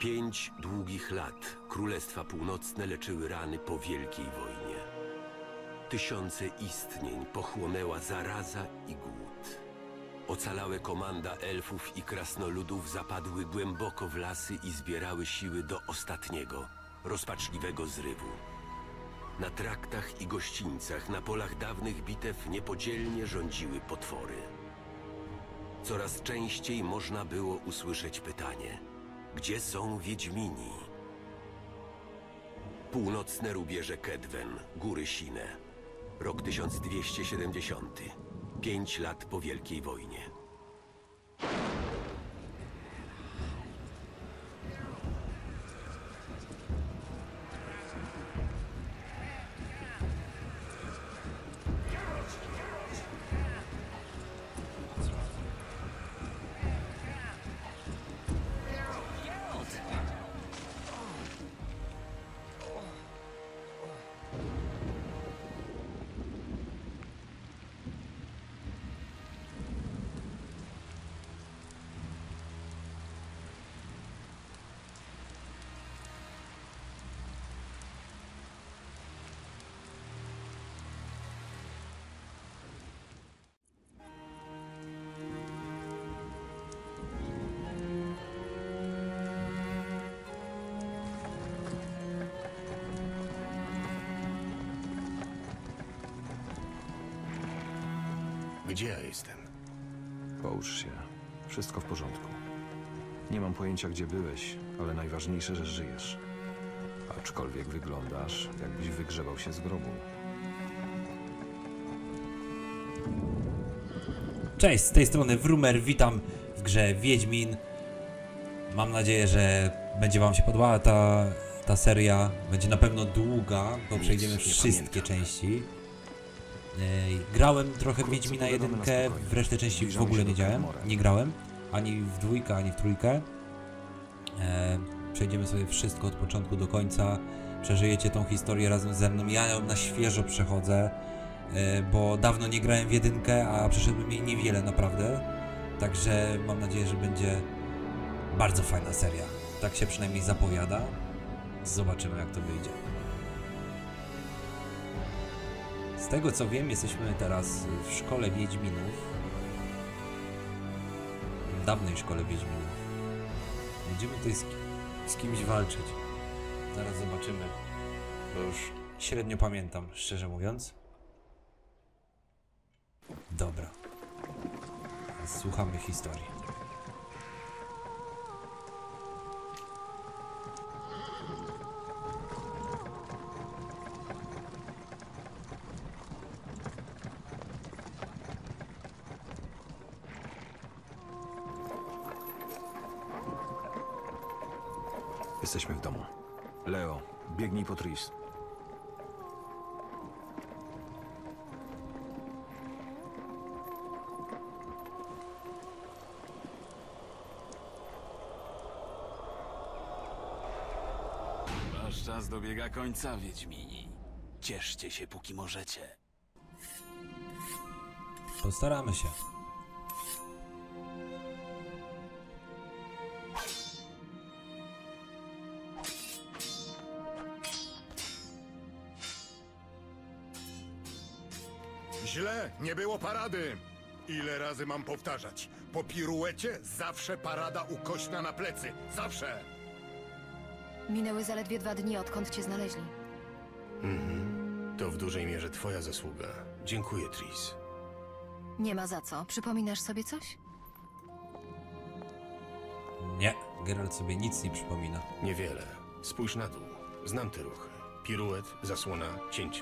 5 długich lat Królestwa Północne leczyły rany po Wielkiej Wojnie. Tysiące istnień pochłonęła zaraza i głód. Ocalałe komanda elfów i krasnoludów zapadły głęboko w lasy i zbierały siły do ostatniego, rozpaczliwego zrywu. Na traktach i gościńcach, na polach dawnych bitew niepodzielnie rządziły potwory. Coraz częściej można było usłyszeć pytanie: gdzie są Wiedźmini? Północne rubieże Kedwen, góry Sine. Rok 1270. 5 lat po Wielkiej Wojnie. Gdzie ja jestem? Połóż się. Wszystko w porządku. Nie mam pojęcia, gdzie byłeś, ale najważniejsze, że żyjesz. Aczkolwiek wyglądasz, jakbyś wygrzebał się z grobu. Cześć, z tej strony Wrumer, witam w grze Wiedźmin. Mam nadzieję, że będzie wam się podobała ta seria. Będzie na pewno długa, bo przejdziemy wszystkie części. Grałem trochę w Wiedźmina 1, w resztę części w ogóle nie grałem. Ani w dwójkę, ani w trójkę. Przejdziemy sobie wszystko od początku do końca. Przeżyjecie tą historię razem ze mną. Ja ją na świeżo przechodzę, bo dawno nie grałem w jedynkę, a przeszedłem jej niewiele naprawdę. Także mam nadzieję, że będzie bardzo fajna seria. Tak się przynajmniej zapowiada. Zobaczymy, jak to wyjdzie. Z tego co wiem, jesteśmy teraz w szkole Wiedźminów. W dawnej szkole Wiedźminów. Będziemy tutaj z kimś walczyć. Zaraz zobaczymy. Bo już średnio pamiętam, szczerze mówiąc. Dobra. Słuchamy historii. Jesteśmy w domu. Leo, biegnij po Tris. Wasz czas dobiega końca, Wiedźmini. Cieszcie się, póki możecie. Postaramy się. Źle, nie było parady. Ile razy mam powtarzać? Po piruecie zawsze parada ukośna na plecy. Zawsze! Minęły zaledwie 2 dni, odkąd cię znaleźli. To w dużej mierze twoja zasługa. Dziękuję, Tris. Nie ma za co. Przypominasz sobie coś? Nie, Geralt sobie nic nie przypomina. Niewiele. Spójrz na dół. Znam te ruchy. Piruet, zasłona, cięcie.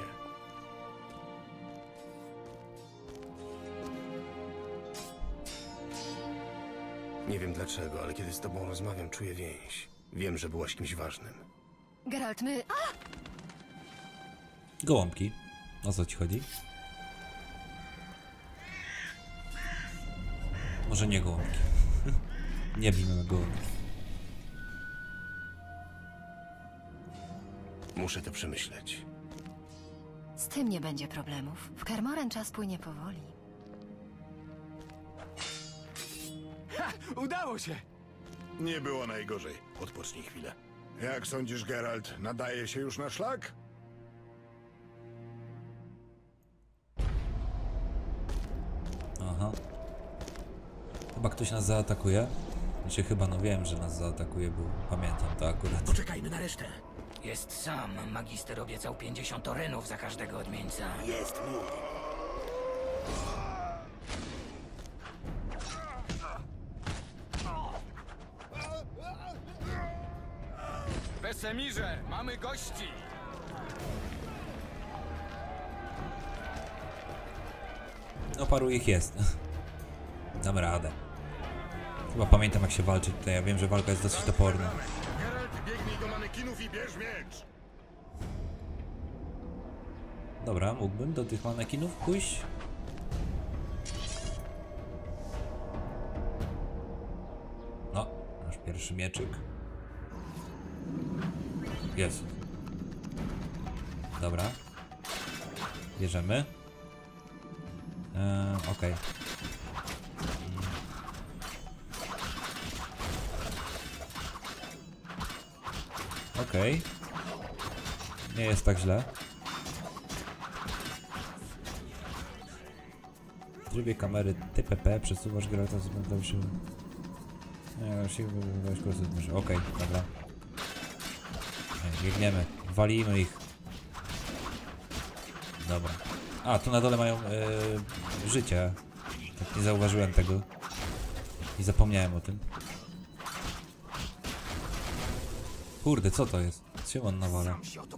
Nie wiem dlaczego, ale kiedy z tobą rozmawiam, czuję więź. Wiem, że byłaś kimś ważnym. Geralt, my... Gołąbki. O co ci chodzi? Może nie gołąbki. Nie bijmy gołąbki. Muszę to przemyśleć. Z tym nie będzie problemów. W Kermoren czas płynie powoli. Ha! Udało się! Nie było najgorzej. Odpocznij chwilę. Jak sądzisz, Geralt, nadaje się już na szlak? Aha. Chyba ktoś nas zaatakuje. Znaczy chyba, no wiem, że nas zaatakuje, bo pamiętam to akurat. Poczekajmy na resztę. Jest sam. Magister obiecał 50 orenów za każdego odmieńca. Jest mój. Wesemirze, mamy gości! No paru ich jest. Dam radę. Chyba pamiętam jak się walczy tutaj. Ja wiem, że walka jest dosyć toporna. Geralt, biegnij do manekinów i bierz miecz! Dobra, mógłbym do tych manekinów pójść. No, nasz pierwszy mieczyk. Jest. Dobra. Bierzemy. Okej. Okej. Nie jest tak źle. W trybie kamery TPP przesuwasz Geralta z dalszym. Okej, dobra. Biegniemy. Walimy ich. Dobra. A, tu na dole mają życie. Tak nie zauważyłem tego. I zapomniałem o tym. Kurde, co to jest? Co on nawala?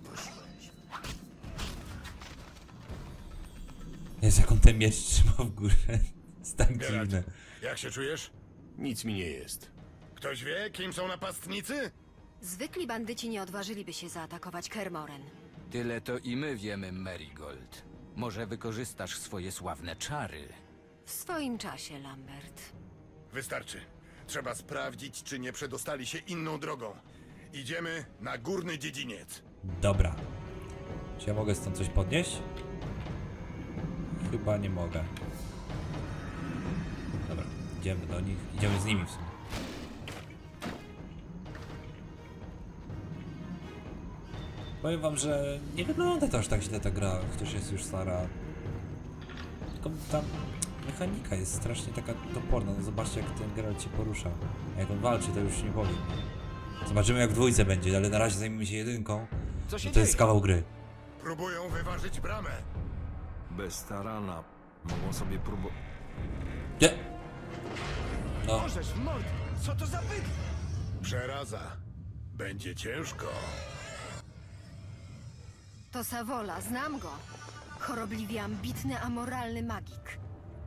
Jest jak on ten miecz trzyma w górze. Jest tak Geralt, dziwne. jak się czujesz? Nic mi nie jest. Ktoś wie, kim są napastnicy? Zwykli bandyci nie odważyliby się zaatakować Kermoren. Tyle to i my wiemy, Marigold. Może wykorzystasz swoje sławne czary. W swoim czasie, Lambert. Wystarczy. Trzeba sprawdzić, czy nie przedostali się inną drogą. Idziemy na górny dziedziniec. Dobra. Czy ja mogę stąd coś podnieść? Chyba nie mogę. Dobra, idziemy do nich. Idziemy z nimi w sumie. Powiem wam, że nie wygląda to aż tak źle ta gra, chociaż jest już stara. Tylko ta mechanika jest strasznie taka toporna. No zobaczcie, jak ten Geralt się porusza. A jak on walczy, to już nie powiem. Zobaczymy, jak w dwójce będzie, ale na razie zajmijmy się jedynką. Co się To jest kawał gry. Próbują wyważyć bramę. Bez tarana mogą sobie próbować. Nie! No, Możesz, mord! Co to za bydło? Przeraza. Będzie ciężko. To Savola, znam go. Chorobliwie ambitny, amoralny magik.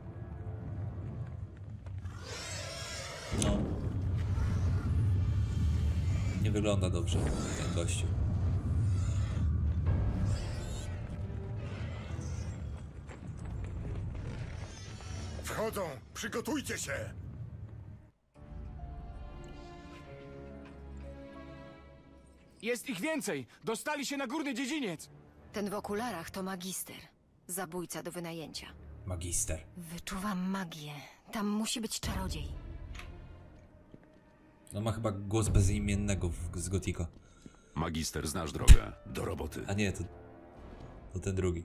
no. Nie wygląda dobrze ten gościu. Wchodzą! Przygotujcie się! Jest ich więcej! Dostali się na górny dziedziniec! Ten w okularach to magister. Zabójca do wynajęcia. Magister. Wyczuwam magię. Tam musi być czarodziej. No ma chyba głos bezimiennego z Gothico. Magister, znasz drogę. Do roboty. A nie, to ten drugi.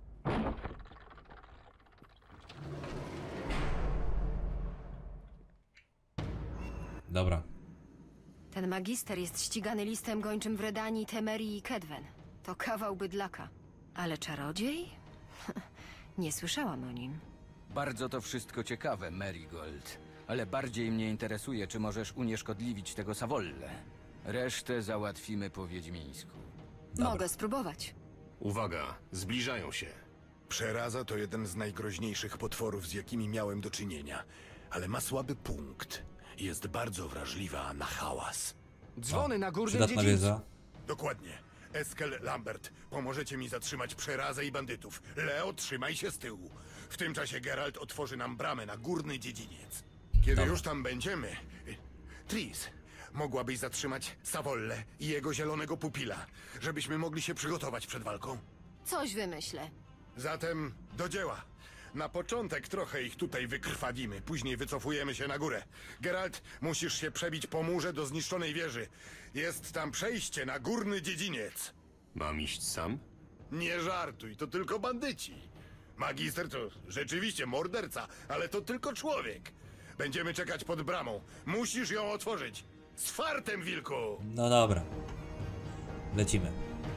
Dobra. Ten magister jest ścigany listem gończym w Redanii, Temerii i Kedwen. To kawał bydlaka. Ale czarodziej? Nie słyszałam o nim. Bardzo to wszystko ciekawe, Marigold. Ale bardziej mnie interesuje, czy możesz unieszkodliwić tego Savolle. Resztę załatwimy po wiedźmińsku. Dobra. Mogę spróbować. Uwaga, zbliżają się. Przeraza to jeden z najgroźniejszych potworów, z jakimi miałem do czynienia. Ale ma słaby punkt. Jest bardzo wrażliwa na hałas. Dzwony na górnym Przydatna dziedzińcu! wiedza. Dokładnie. Eskel, Lambert, pomożecie mi zatrzymać Przerazę i bandytów. Leo, trzymaj się z tyłu. W tym czasie Geralt otworzy nam bramę na górny dziedziniec. Kiedy Dobra. już tam będziemy... Tris, mogłabyś zatrzymać Savolle i jego zielonego pupila, żebyśmy mogli się przygotować przed walką? Coś wymyślę. Zatem do dzieła. Na początek trochę ich tutaj wykrwawimy, później wycofujemy się na górę. Geralt, musisz się przebić po murze do zniszczonej wieży. Jest tam przejście na górny dziedziniec. Mam iść sam? Nie żartuj, to tylko bandyci. Magister to rzeczywiście morderca, ale to tylko człowiek. Będziemy czekać pod bramą. Musisz ją otworzyć. Z fartem, wilku! No dobra. Lecimy.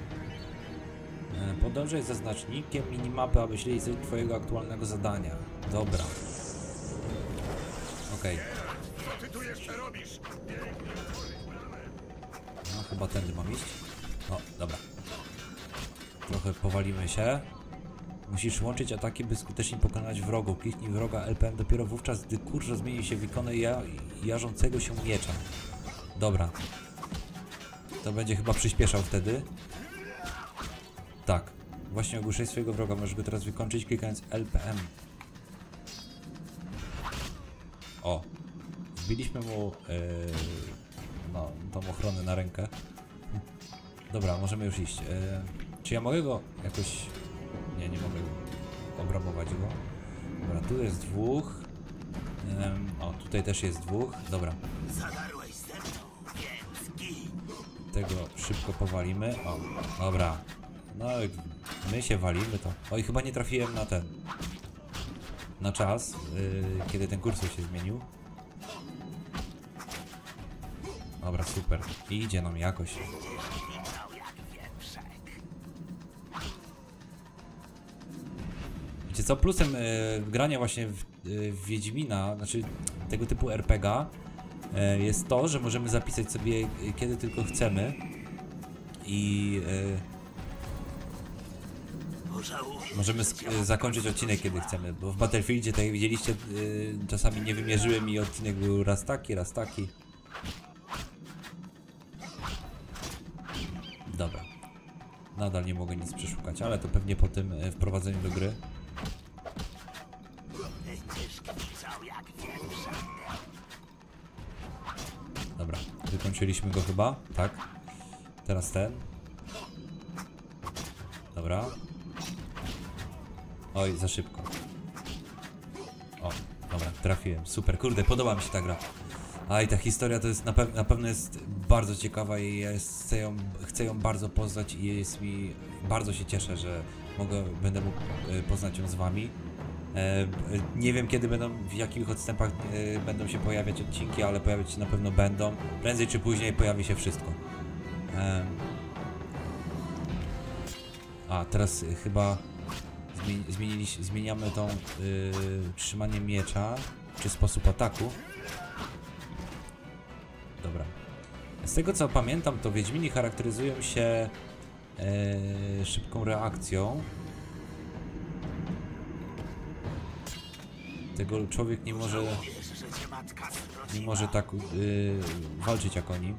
Podążaj za znacznikiem minimapy, aby śledzić twojego aktualnego zadania. Dobra. Okej. Co ty tu jeszcze robisz? No chyba tędy mam iść. O, dobra. Trochę powalimy się. Musisz łączyć ataki, by skutecznie pokonać wrogów. Kliknij wroga LPM dopiero wówczas, gdy kurz rozmieni się w ikonę jarzącego się miecza. Dobra. To będzie chyba przyspieszał wtedy. Tak. Właśnie ogłuszaj swojego wroga. Możesz go teraz wykończyć, klikając LPM. O. Wbiliśmy mu no, tą ochronę na rękę. Dobra, możemy już iść. Czy ja mogę go jakoś... Nie, nie mogę obrabować go. Dobra, tu jest dwóch. O, tutaj też jest dwóch. Dobra. Tego szybko powalimy. O, dobra. No, my się walimy to. Oj, chyba nie trafiłem na ten. Na czas, kiedy ten kursor się zmienił. Dobra, super. I idzie nam jakoś. Wiecie co, plusem grania właśnie w Wiedźmina, znaczy tego typu RPG, jest to, że możemy zapisać sobie kiedy tylko chcemy i możemy zakończyć odcinek kiedy chcemy, bo w Battlefieldzie, tak jak widzieliście, czasami nie wymierzyłem i odcinek był raz taki, raz taki. Dobra. Nadal nie mogę nic przeszukać, ale to pewnie po tym wprowadzeniu do gry. Dobra, wykończyliśmy go chyba, tak? Teraz ten. Dobra. Oj, za szybko. O, dobra, trafiłem. Super, kurde, podoba mi się ta gra. A i ta historia to jest na pewno jest bardzo ciekawa i ja chcę ją bardzo poznać i jest mi, bardzo się cieszę, że będę mógł poznać ją z wami. Nie wiem kiedy w jakich odstępach będą się pojawiać odcinki, ale pojawiać się na pewno będą. Prędzej czy później pojawi się wszystko. A teraz chyba zmieniamy tą trzymanie miecza, czy sposób ataku. Dobra. Z tego co pamiętam, to Wiedźmini charakteryzują się szybką reakcją. Tego człowiek nie może tak walczyć jak oni.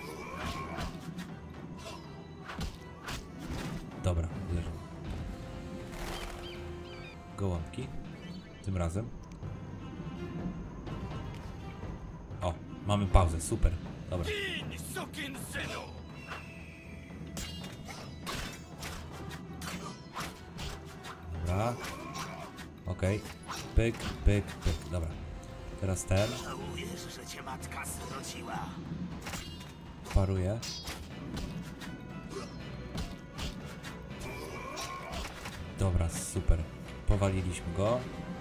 Dobra, leżą. Gołąbki. Tym razem. O, mamy pauzę, super. Dobra. Dobra. Okej. Pyk, pyk, pyk. Dobra. Teraz ten. Paruję. Dobra, super. Powaliliśmy go.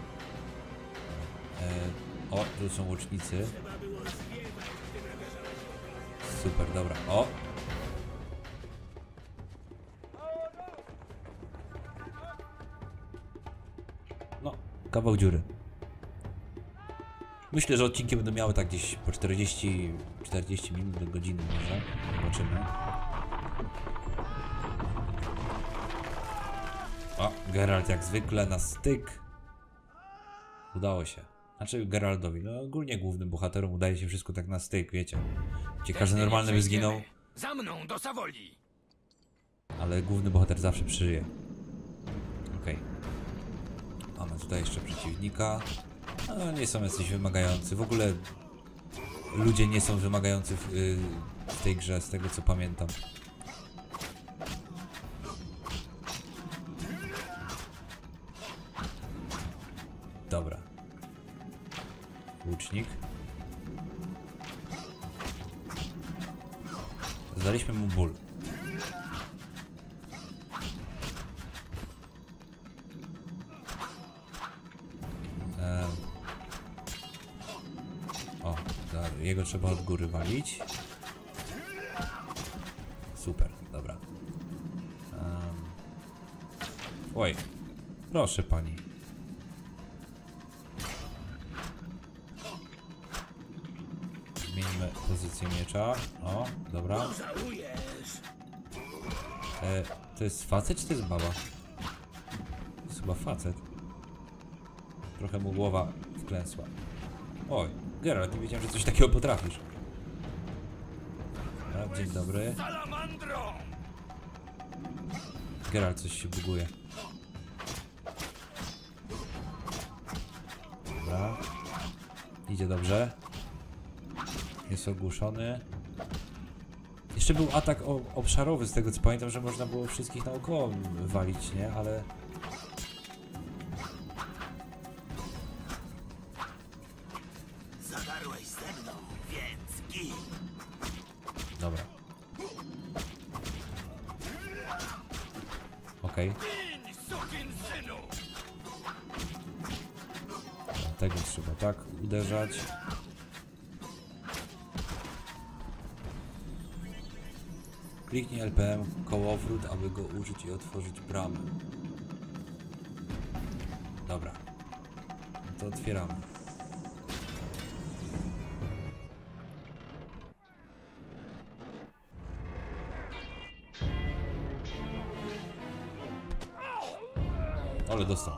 O, tu są łucznicy. Super, dobra. O! No, kawał dziury. Myślę, że odcinki będą miały tak gdzieś po 40 minut do godziny może. Zobaczymy. O, Geralt jak zwykle na styk. Udało się. Znaczy Geraltowi, no ogólnie głównym bohaterom udaje się wszystko tak na styk, wiecie. Gdzie każdy normalny by zginął. Za mną do Sawoli! Ale główny bohater zawsze przeżyje. Okej. Mamy tutaj jeszcze przeciwnika. No, nie są jacyś wymagający. W ogóle ludzie nie są wymagający w tej grze, z tego co pamiętam. Dobra. Łucznik. Zdaliśmy mu ból. O, jego trzeba od góry walić. Super, dobra. Oj, proszę pani. Zmieńmy pozycję miecza. O, dobra. To jest facet czy to jest baba? To jest chyba facet. Trochę mu głowa wklęsła. Oj, Geralt, nie wiedziałem, że coś takiego potrafisz. Dobra, dzień dobry. Geralt, coś się buguje. Dobra. Idzie dobrze. Jest ogłuszony. Jeszcze był atak obszarowy, z tego co pamiętam, że można było wszystkich naokoło walić, nie? Ale... Zadarłeś ze mną, więc gin. Dobra. Okej. Tego trzeba tak uderzać. Kliknij LPM kołowrót, aby go użyć i otworzyć bramę. Dobra. No to otwieramy. Ale dostał.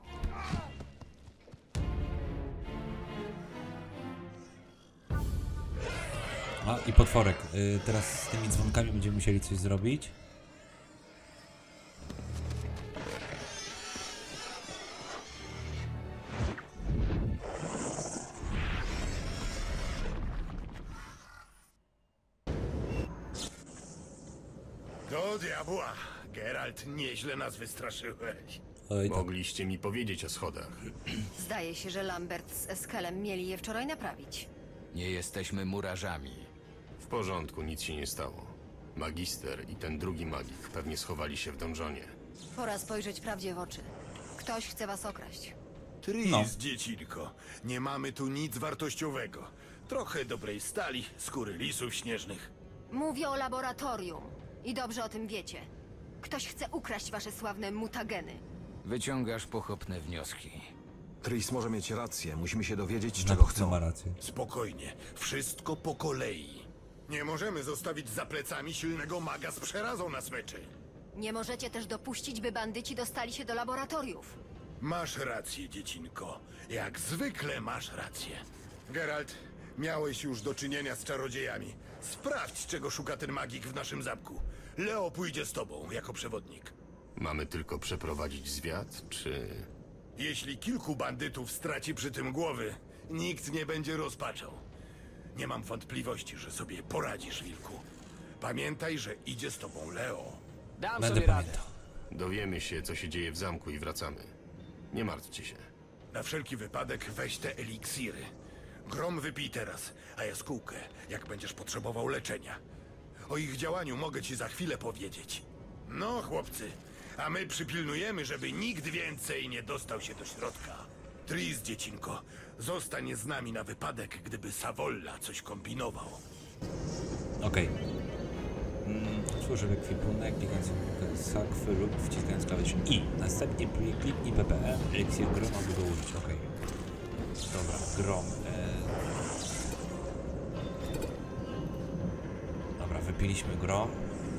A i potworek. Teraz z tymi dzwonkami będziemy musieli coś zrobić. Do diabła! Geralt, nieźle nas wystraszyłeś. Oj, tak. Mogliście mi powiedzieć o schodach. Zdaje się, że Lambert z Eskelem mieli je wczoraj naprawić. Nie jesteśmy murarzami. W porządku, nic się nie stało. Magister i ten drugi magik pewnie schowali się w donżonie. Pora spojrzeć prawdzie w oczy. Ktoś chce was okraść. Tris, No. dziecinko. Nie mamy tu nic wartościowego. Trochę dobrej stali, skóry lisów śnieżnych. Mówię o laboratorium. I dobrze o tym wiecie. Ktoś chce ukraść wasze sławne mutageny. Wyciągasz pochopne wnioski. Tris może mieć rację. Musimy się dowiedzieć, Na czego pewno chcą. ma rację. Spokojnie, wszystko po kolei. Nie możemy zostawić za plecami silnego maga z przerazą na smyczy. Nie możecie też dopuścić, by bandyci dostali się do laboratoriów. Masz rację, dziecinko. Jak zwykle masz rację. Geralt, miałeś już do czynienia z czarodziejami. Sprawdź, czego szuka ten magik w naszym zamku. Leo pójdzie z tobą jako przewodnik. Mamy tylko przeprowadzić zwiat, czy... Jeśli kilku bandytów straci przy tym głowy, nikt nie będzie rozpaczał. Nie mam wątpliwości, że sobie poradzisz, wilku. Pamiętaj, że idzie z tobą Leo. Dam Będę sobie radę. pamiętał. Dowiemy się, co się dzieje w zamku i wracamy. Nie martwcie się. Na wszelki wypadek weź te eliksiry. Grom wypij teraz, a jaskółkę, jak będziesz potrzebował leczenia. O ich działaniu mogę ci za chwilę powiedzieć. No, chłopcy, a my przypilnujemy, żeby nikt więcej nie dostał się do środka. Tris, dziecinko, zostań z nami na wypadek, gdyby Savolla coś kombinował. Okej. Tworzy ekwipunek, klikając sakwy lub wciskając klawisz I. Następnie kliknij PPM, eliksir grom, aby go użyć. Okej. Dobra, grom. Dobra, wypiliśmy grom.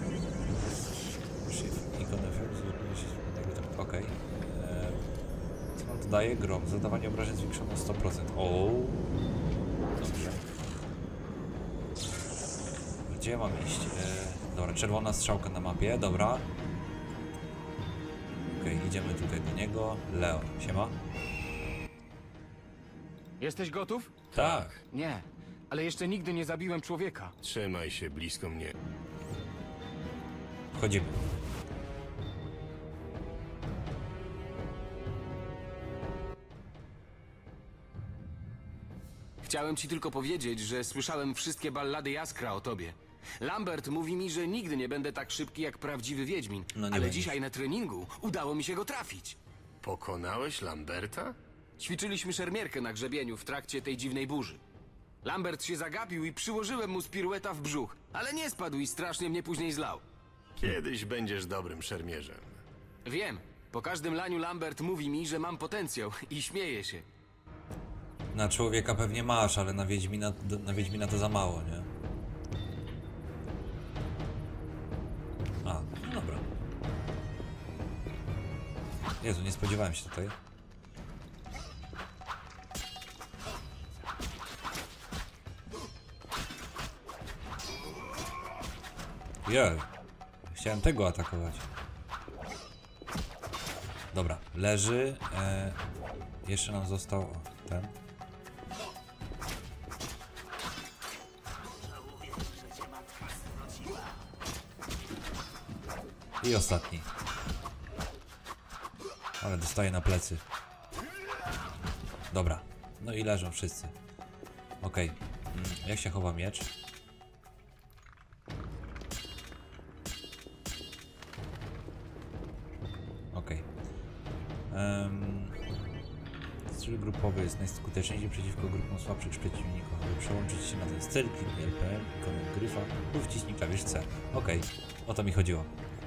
Okej. Co nam to daje? Grom. Zadawanie obrażeń zwiększone o 100%. O. Dobrze. Gdzie mam iść? Dobra, czerwona strzałka na mapie, dobra. Okej, idziemy tutaj do niego. Leo, siema. Jesteś gotów? Tak. Nie, ale jeszcze nigdy nie zabiłem człowieka. Trzymaj się blisko mnie. Wchodzimy. Chciałem ci tylko powiedzieć, że słyszałem wszystkie ballady Jaskra o tobie. Lambert mówi mi, że nigdy nie będę tak szybki jak prawdziwy Wiedźmin. No nie ale będziesz. dzisiaj na treningu udało mi się go trafić. Pokonałeś Lamberta? Ćwiczyliśmy szermierkę na grzebieniu w trakcie tej dziwnej burzy. Lambert się zagapił i przyłożyłem mu z pirueta w brzuch, ale nie spadł i strasznie mnie później zlał. Kiedyś będziesz dobrym szermierzem. Wiem, po każdym laniu Lambert mówi mi, że mam potencjał i śmieje się. Na człowieka pewnie masz, ale na Wiedźmina to za mało, nie? A, no dobra. Jezu, nie spodziewałem się tutaj. Jej, chciałem tego atakować. Dobra, leży. Jeszcze nam został ten. I ostatni. Ale dostaje na plecy. Dobra. No i leżą wszyscy. Okej. Jak się chowa miecz? Okej. Strzał grupowy jest najskuteczniejszy przeciwko grupom słabszych przeciwników. Aby przełączyć się na ten styl, kliknij RPM, ikonę gryfa lub wciśnij klawisz C. Okej. O to mi chodziło.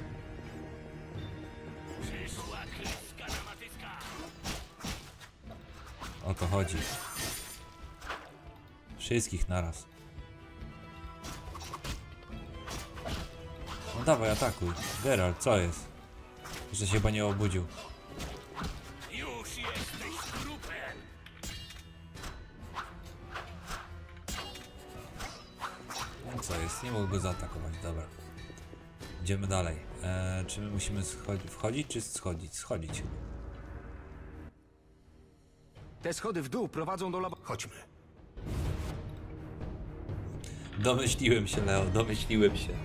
O to chodzi. Wszystkich naraz. No dawaj, atakuj. Geralt, co jest? Jeszcze się chyba nie obudził. Już jesteś trupem! No co jest? Nie mógł go zaatakować, dobra. Idziemy dalej. Czy my musimy wchodzić, czy schodzić? Schodzić. Te schody w dół prowadzą do Chodźmy. Domyśliłem się, Leo, domyśliłem się.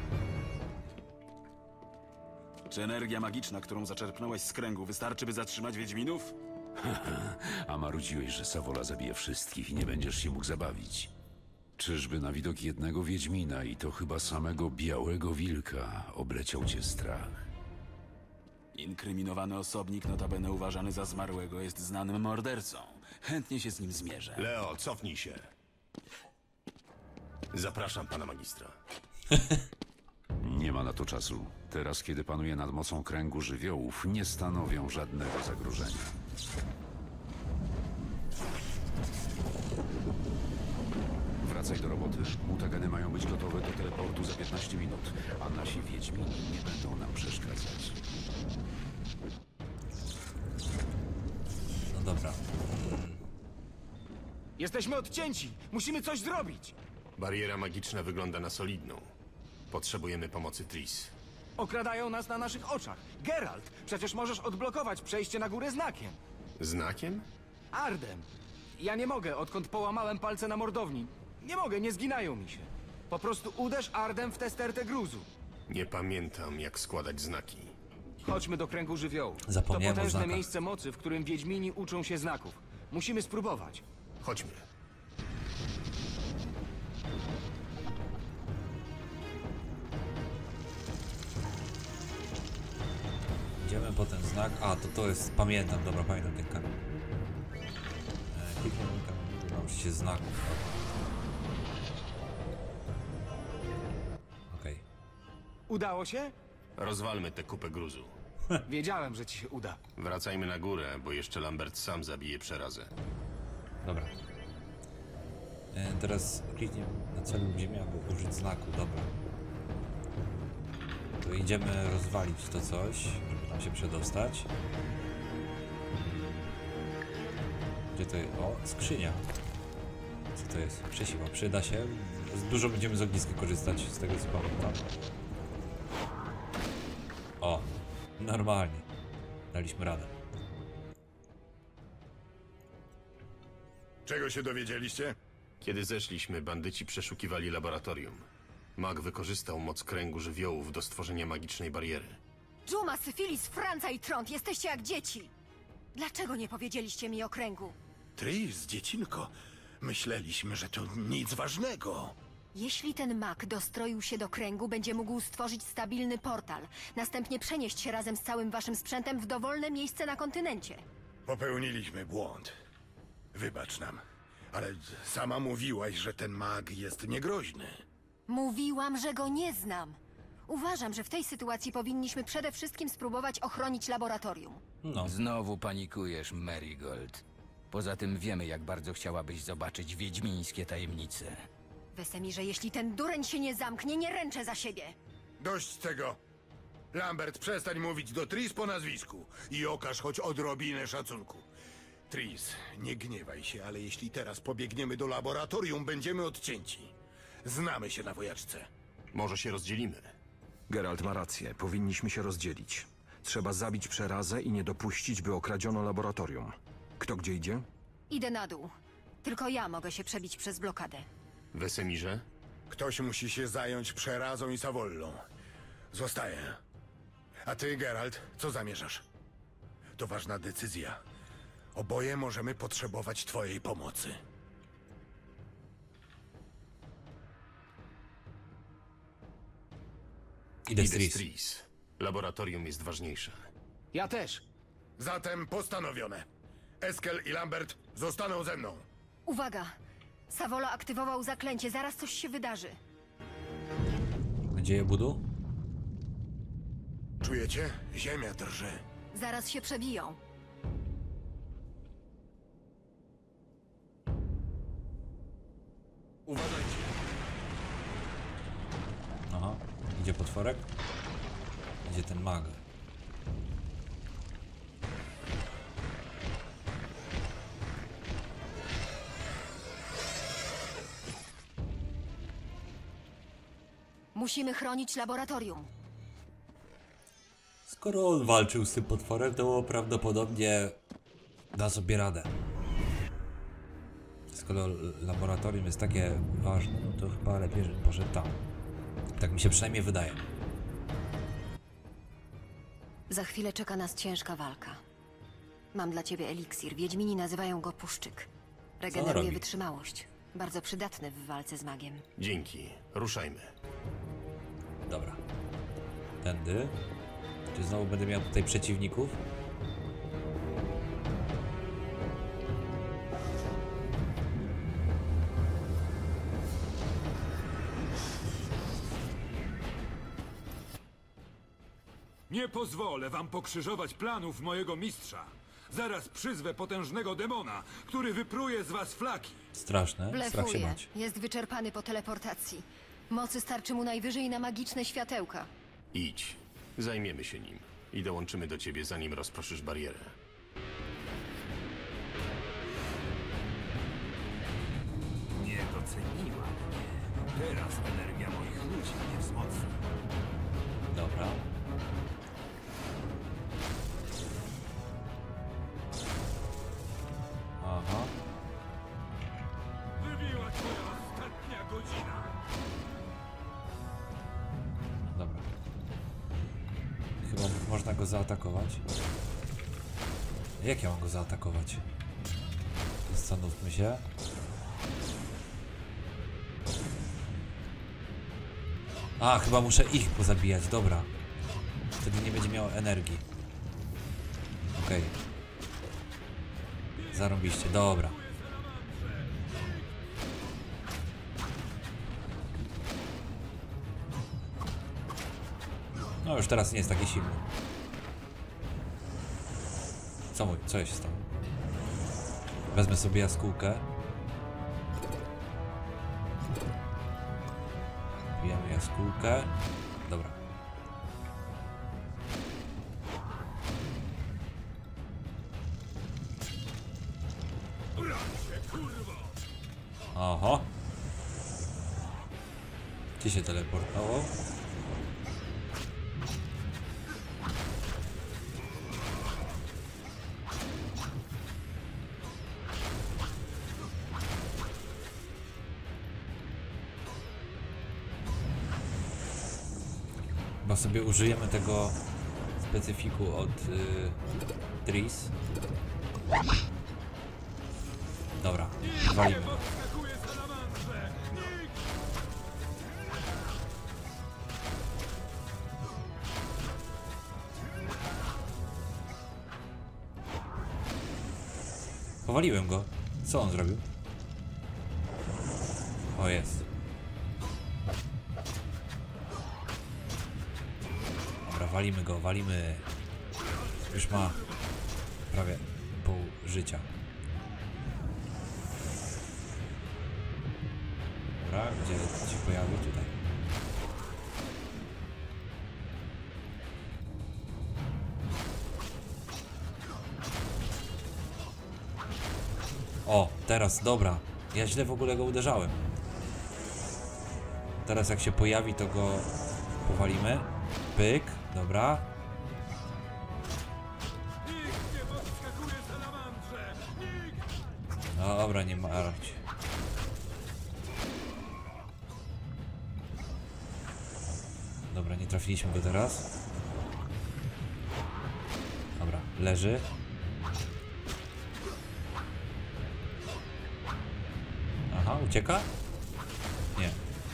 Czy energia magiczna, którą zaczerpnąłeś z kręgu, wystarczy, by zatrzymać Wiedźminów? A marudziłeś, że Sawola zabije wszystkich i nie będziesz się mógł zabawić. Czyżby na widok jednego Wiedźmina i to chyba samego Białego Wilka obleciał cię strach? Inkryminowany osobnik, notabene uważany za zmarłego, jest znanym mordercą. Chętnie się z nim zmierzę. Leo, cofnij się. Zapraszam pana magistra. Nie ma na to czasu. Teraz, kiedy panuje nad mocą kręgu żywiołów, nie stanowią żadnego zagrożenia. Wracaj do roboty. Mutageny mają być gotowe do teleportu za 15 minut, a nasi Wiedźmini nie będą nam przeszkadzać. No dobra. Jesteśmy odcięci! Musimy coś zrobić! Bariera magiczna wygląda na solidną. Potrzebujemy pomocy Tris. Okradają nas na naszych oczach. Geralt, przecież możesz odblokować przejście na górę znakiem. Znakiem? Ardem. Ja nie mogę, odkąd połamałem palce na mordowni. Nie mogę, nie zginają mi się. Po prostu uderz Ardem w tę stertę gruzu. Nie pamiętam, jak składać znaki. Chodźmy do kręgu żywiołów. Zapomniałem To o potężne znakach. miejsce mocy, w którym Wiedźmini uczą się znaków. Musimy spróbować. Chodźmy. Idziemy po ten znak. A, to jest... Pamiętam, dobra, pamiętam ten kamień. Kliknij kamień, nauczyć się znaków. Okej. Udało się? Rozwalmy tę kupę gruzu. Wiedziałem, że ci się uda. Wracajmy na górę, bo jeszcze Lambert sam zabije przerazę. Dobra. Teraz kliknij na celu w ziemię, aby użyć znaku, dobra. To idziemy rozwalić to coś, żeby tam się przedostać. Gdzie to jest? O, skrzynia. Co to jest? Przesiła, przyda się. Dużo będziemy z ogniska korzystać, z tego co pamiętam. O, normalnie. Daliśmy radę. Czego się dowiedzieliście? Kiedy zeszliśmy, bandyci przeszukiwali laboratorium. Mag wykorzystał moc kręgu żywiołów do stworzenia magicznej bariery. Dżuma, Syfilis, Franca i Trąd, jesteście jak dzieci. Dlaczego nie powiedzieliście mi o kręgu? Tris, dziecinko, Myśleliśmy, że to nic ważnego. Jeśli ten mag dostroił się do kręgu, będzie mógł stworzyć stabilny portal. Następnie przenieść się razem z całym waszym sprzętem w dowolne miejsce na kontynencie. Popełniliśmy błąd. Wybacz nam. Ale sama mówiłaś, że ten mag jest niegroźny. Mówiłam, że go nie znam. Uważam, że w tej sytuacji powinniśmy przede wszystkim spróbować ochronić laboratorium. No, Znowu panikujesz, Marigold. Poza tym wiemy, jak bardzo chciałabyś zobaczyć wiedźmińskie tajemnice. Wesemirze, jeśli ten dureń się nie zamknie, nie ręczę za siebie. Dość tego. Lambert, przestań mówić do Tris po nazwisku i okaż choć odrobinę szacunku. Tris, nie gniewaj się, ale jeśli teraz pobiegniemy do laboratorium, będziemy odcięci. Znamy się na wojaczce. Może się rozdzielimy. Geralt ma rację, powinniśmy się rozdzielić. Trzeba zabić Przerazę i nie dopuścić, by okradziono laboratorium. Kto gdzie idzie? Idę na dół. Tylko ja mogę się przebić przez blokadę. Wesemirze? Ktoś musi się zająć Przerazą i Savollą. Zostaję. A ty, Geralt, co zamierzasz? To ważna decyzja. Oboje możemy potrzebować twojej pomocy. idę z Idę Tris. z Tris. Laboratorium jest ważniejsze. Ja też. Zatem postanowione. Eskel i Lambert zostaną ze mną. Uwaga! Savola aktywował zaklęcie, zaraz coś się wydarzy. Nadzieję budu? Czujecie? Ziemia drży. Zaraz się przebiją. Uważajcie. Aha, idzie potworek. Idzie ten mag. Musimy chronić laboratorium. Skoro on walczył z tym potworem, to prawdopodobnie da sobie radę. Skoro laboratorium jest takie ważne, no to chyba lepiej, żeby poszedł tam. Tak mi się przynajmniej wydaje. Za chwilę czeka nas ciężka walka. Mam dla ciebie eliksir. Wiedźmini nazywają go puszczyk. Regeneruje robi? wytrzymałość. Bardzo przydatny w walce z magiem. Dzięki. Ruszajmy. Dobra. Tędy. Czy znowu będę miał tutaj przeciwników? Nie pozwolę wam pokrzyżować planów mojego mistrza. Zaraz przyzwę potężnego demona, który wypruje z was flaki. Straszne. Strach się Blefuje. bać. Jest wyczerpany po teleportacji. Mocy starczy mu najwyżej na magiczne światełka. Idź. Zajmiemy się nim. I dołączymy do ciebie, zanim rozproszysz barierę. Nie doceniła mnie. Teraz energia moich ludzi mnie wzmocni. Dobra. Aha. Wybiła się ostatnia godzina. Dobra. Chyba można go zaatakować. Jak ja mam go zaatakować? Zastanówmy się. A, chyba muszę ich pozabijać, dobra. Wtedy nie będzie miał energii. Okej. Zarąbiście, dobra. No już teraz nie jest taki silny. Co się stało? Wezmę sobie jaskółkę. Bijemy jaskółkę. Dobra. Oho. Gdzie się teleportował? Chyba sobie użyjemy tego specyfiku od Tris. Dobra, walimy. Powaliłem go. Co on zrobił? O, jest. Dobra, walimy go, walimy. Już ma prawie pół życia. Dobra, gdzie się pojawił? Tutaj. O, teraz, dobra. Ja źle w ogóle go uderzałem. Teraz jak się pojawi, to go powalimy. Pyk, dobra. No dobra, nie martw. Dobra, nie trafiliśmy go teraz. Dobra, leży. Aha, ucieka? Nie.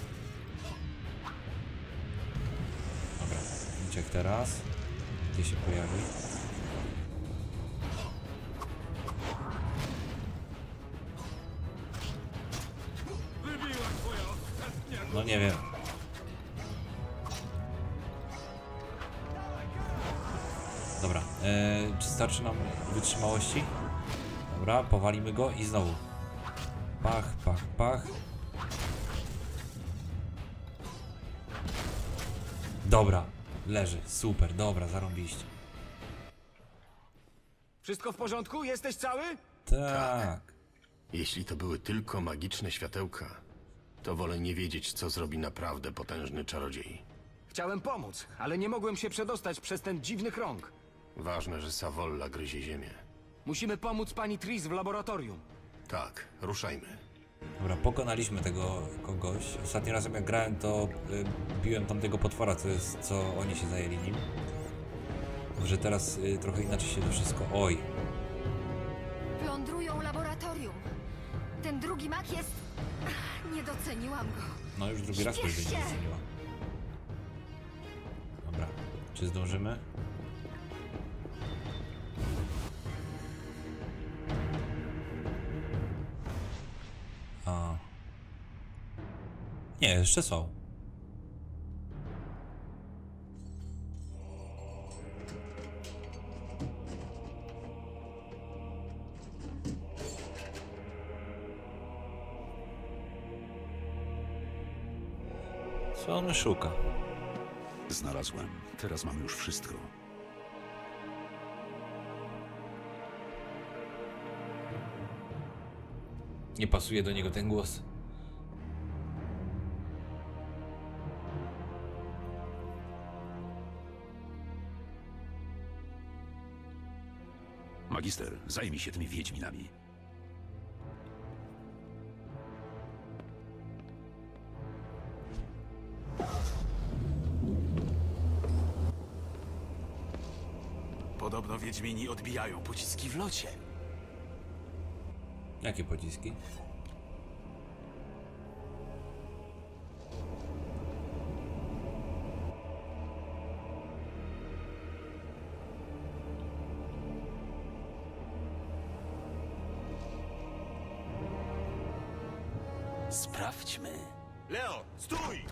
Dobra, uciekł teraz. Gdzie się pojawi? No nie wiem. Dobra, czy starczy nam wytrzymałości? Dobra, powalimy go i znowu. Pach, pach, pach. Dobra, leży, super, dobra, zarąbiście. Wszystko w porządku? Jesteś cały? Tak. Jeśli to były tylko magiczne światełka, to wolę nie wiedzieć, co zrobi naprawdę potężny czarodziej. Chciałem pomóc, ale nie mogłem się przedostać przez ten dziwny krąg. Ważne, że Savolla gryzie ziemię. Musimy pomóc pani Tris w laboratorium. Tak, ruszajmy. Dobra, pokonaliśmy tego kogoś. Ostatni razem jak grałem, to biłem tamtego potwora, co oni się zajęli nim. Może teraz trochę inaczej się to wszystko... Oj. Plądrują laboratorium. Ten drugi mak jest... Nie doceniłam go. No już drugi raz ktoś będzie doceniła. Dobra, czy zdążymy? A. Nie, jeszcze są. Co on szuka? Znalazłem. Teraz mam już wszystko. Nie pasuje do niego ten głos. Magister, zajmij się tymi wiedźminami. Podobno wiedźmini odbijają pociski w locie. Jakie pociski? Sprawdźmy. Leo, stój!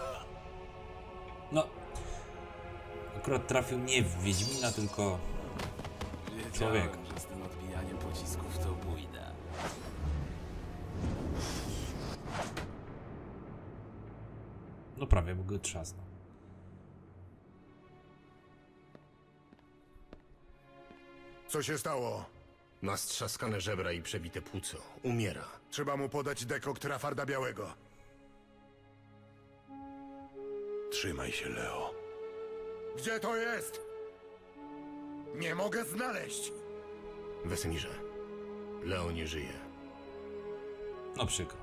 No. Akurat trafił nie w Wiedźmina, tylko... Człowiek. Wiedziałem, że z tym odbijaniem pocisków to bójda. No prawie, bo go trzasnął. Co się stało? Ma strzaskane żebra i przebite płuco. Umiera. Trzeba mu podać dekokt Rafarda Białego. Trzymaj się, Leo. Gdzie to jest? Nie mogę znaleźć. Wesemirze, Leo nie żyje. No przykro.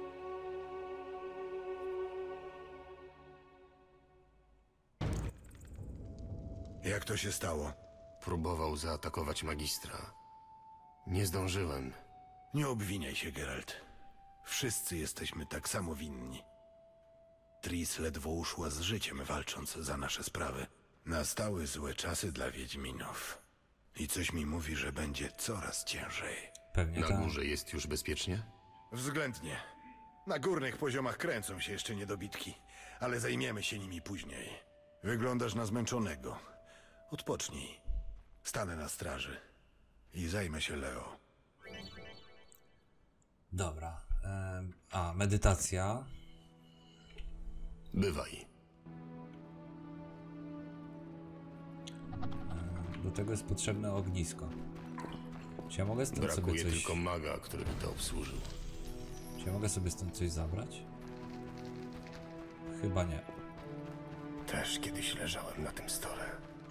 Jak to się stało? Próbował zaatakować magistra. Nie zdążyłem. Nie obwiniaj się, Geralt. Wszyscy jesteśmy tak samo winni. Tris ledwo uszła z życiem, walcząc za nasze sprawy. Nastały złe czasy dla Wiedźminów. I coś mi mówi, że będzie coraz ciężej. Pewnie Na tak. górze jest już bezpiecznie? Względnie. Na górnych poziomach kręcą się jeszcze niedobitki, ale zajmiemy się nimi później. Wyglądasz na zmęczonego. Odpocznij. Stanę na straży i zajmę się Leo. Dobra. Medytacja. Bywaj. Do tego jest potrzebne ognisko. Czy ja mogę stąd sobie Brakuje coś... tylko maga, który by to obsłużył. Czy ja mogę sobie stąd coś zabrać? Chyba nie. Też kiedyś leżałem na tym stole.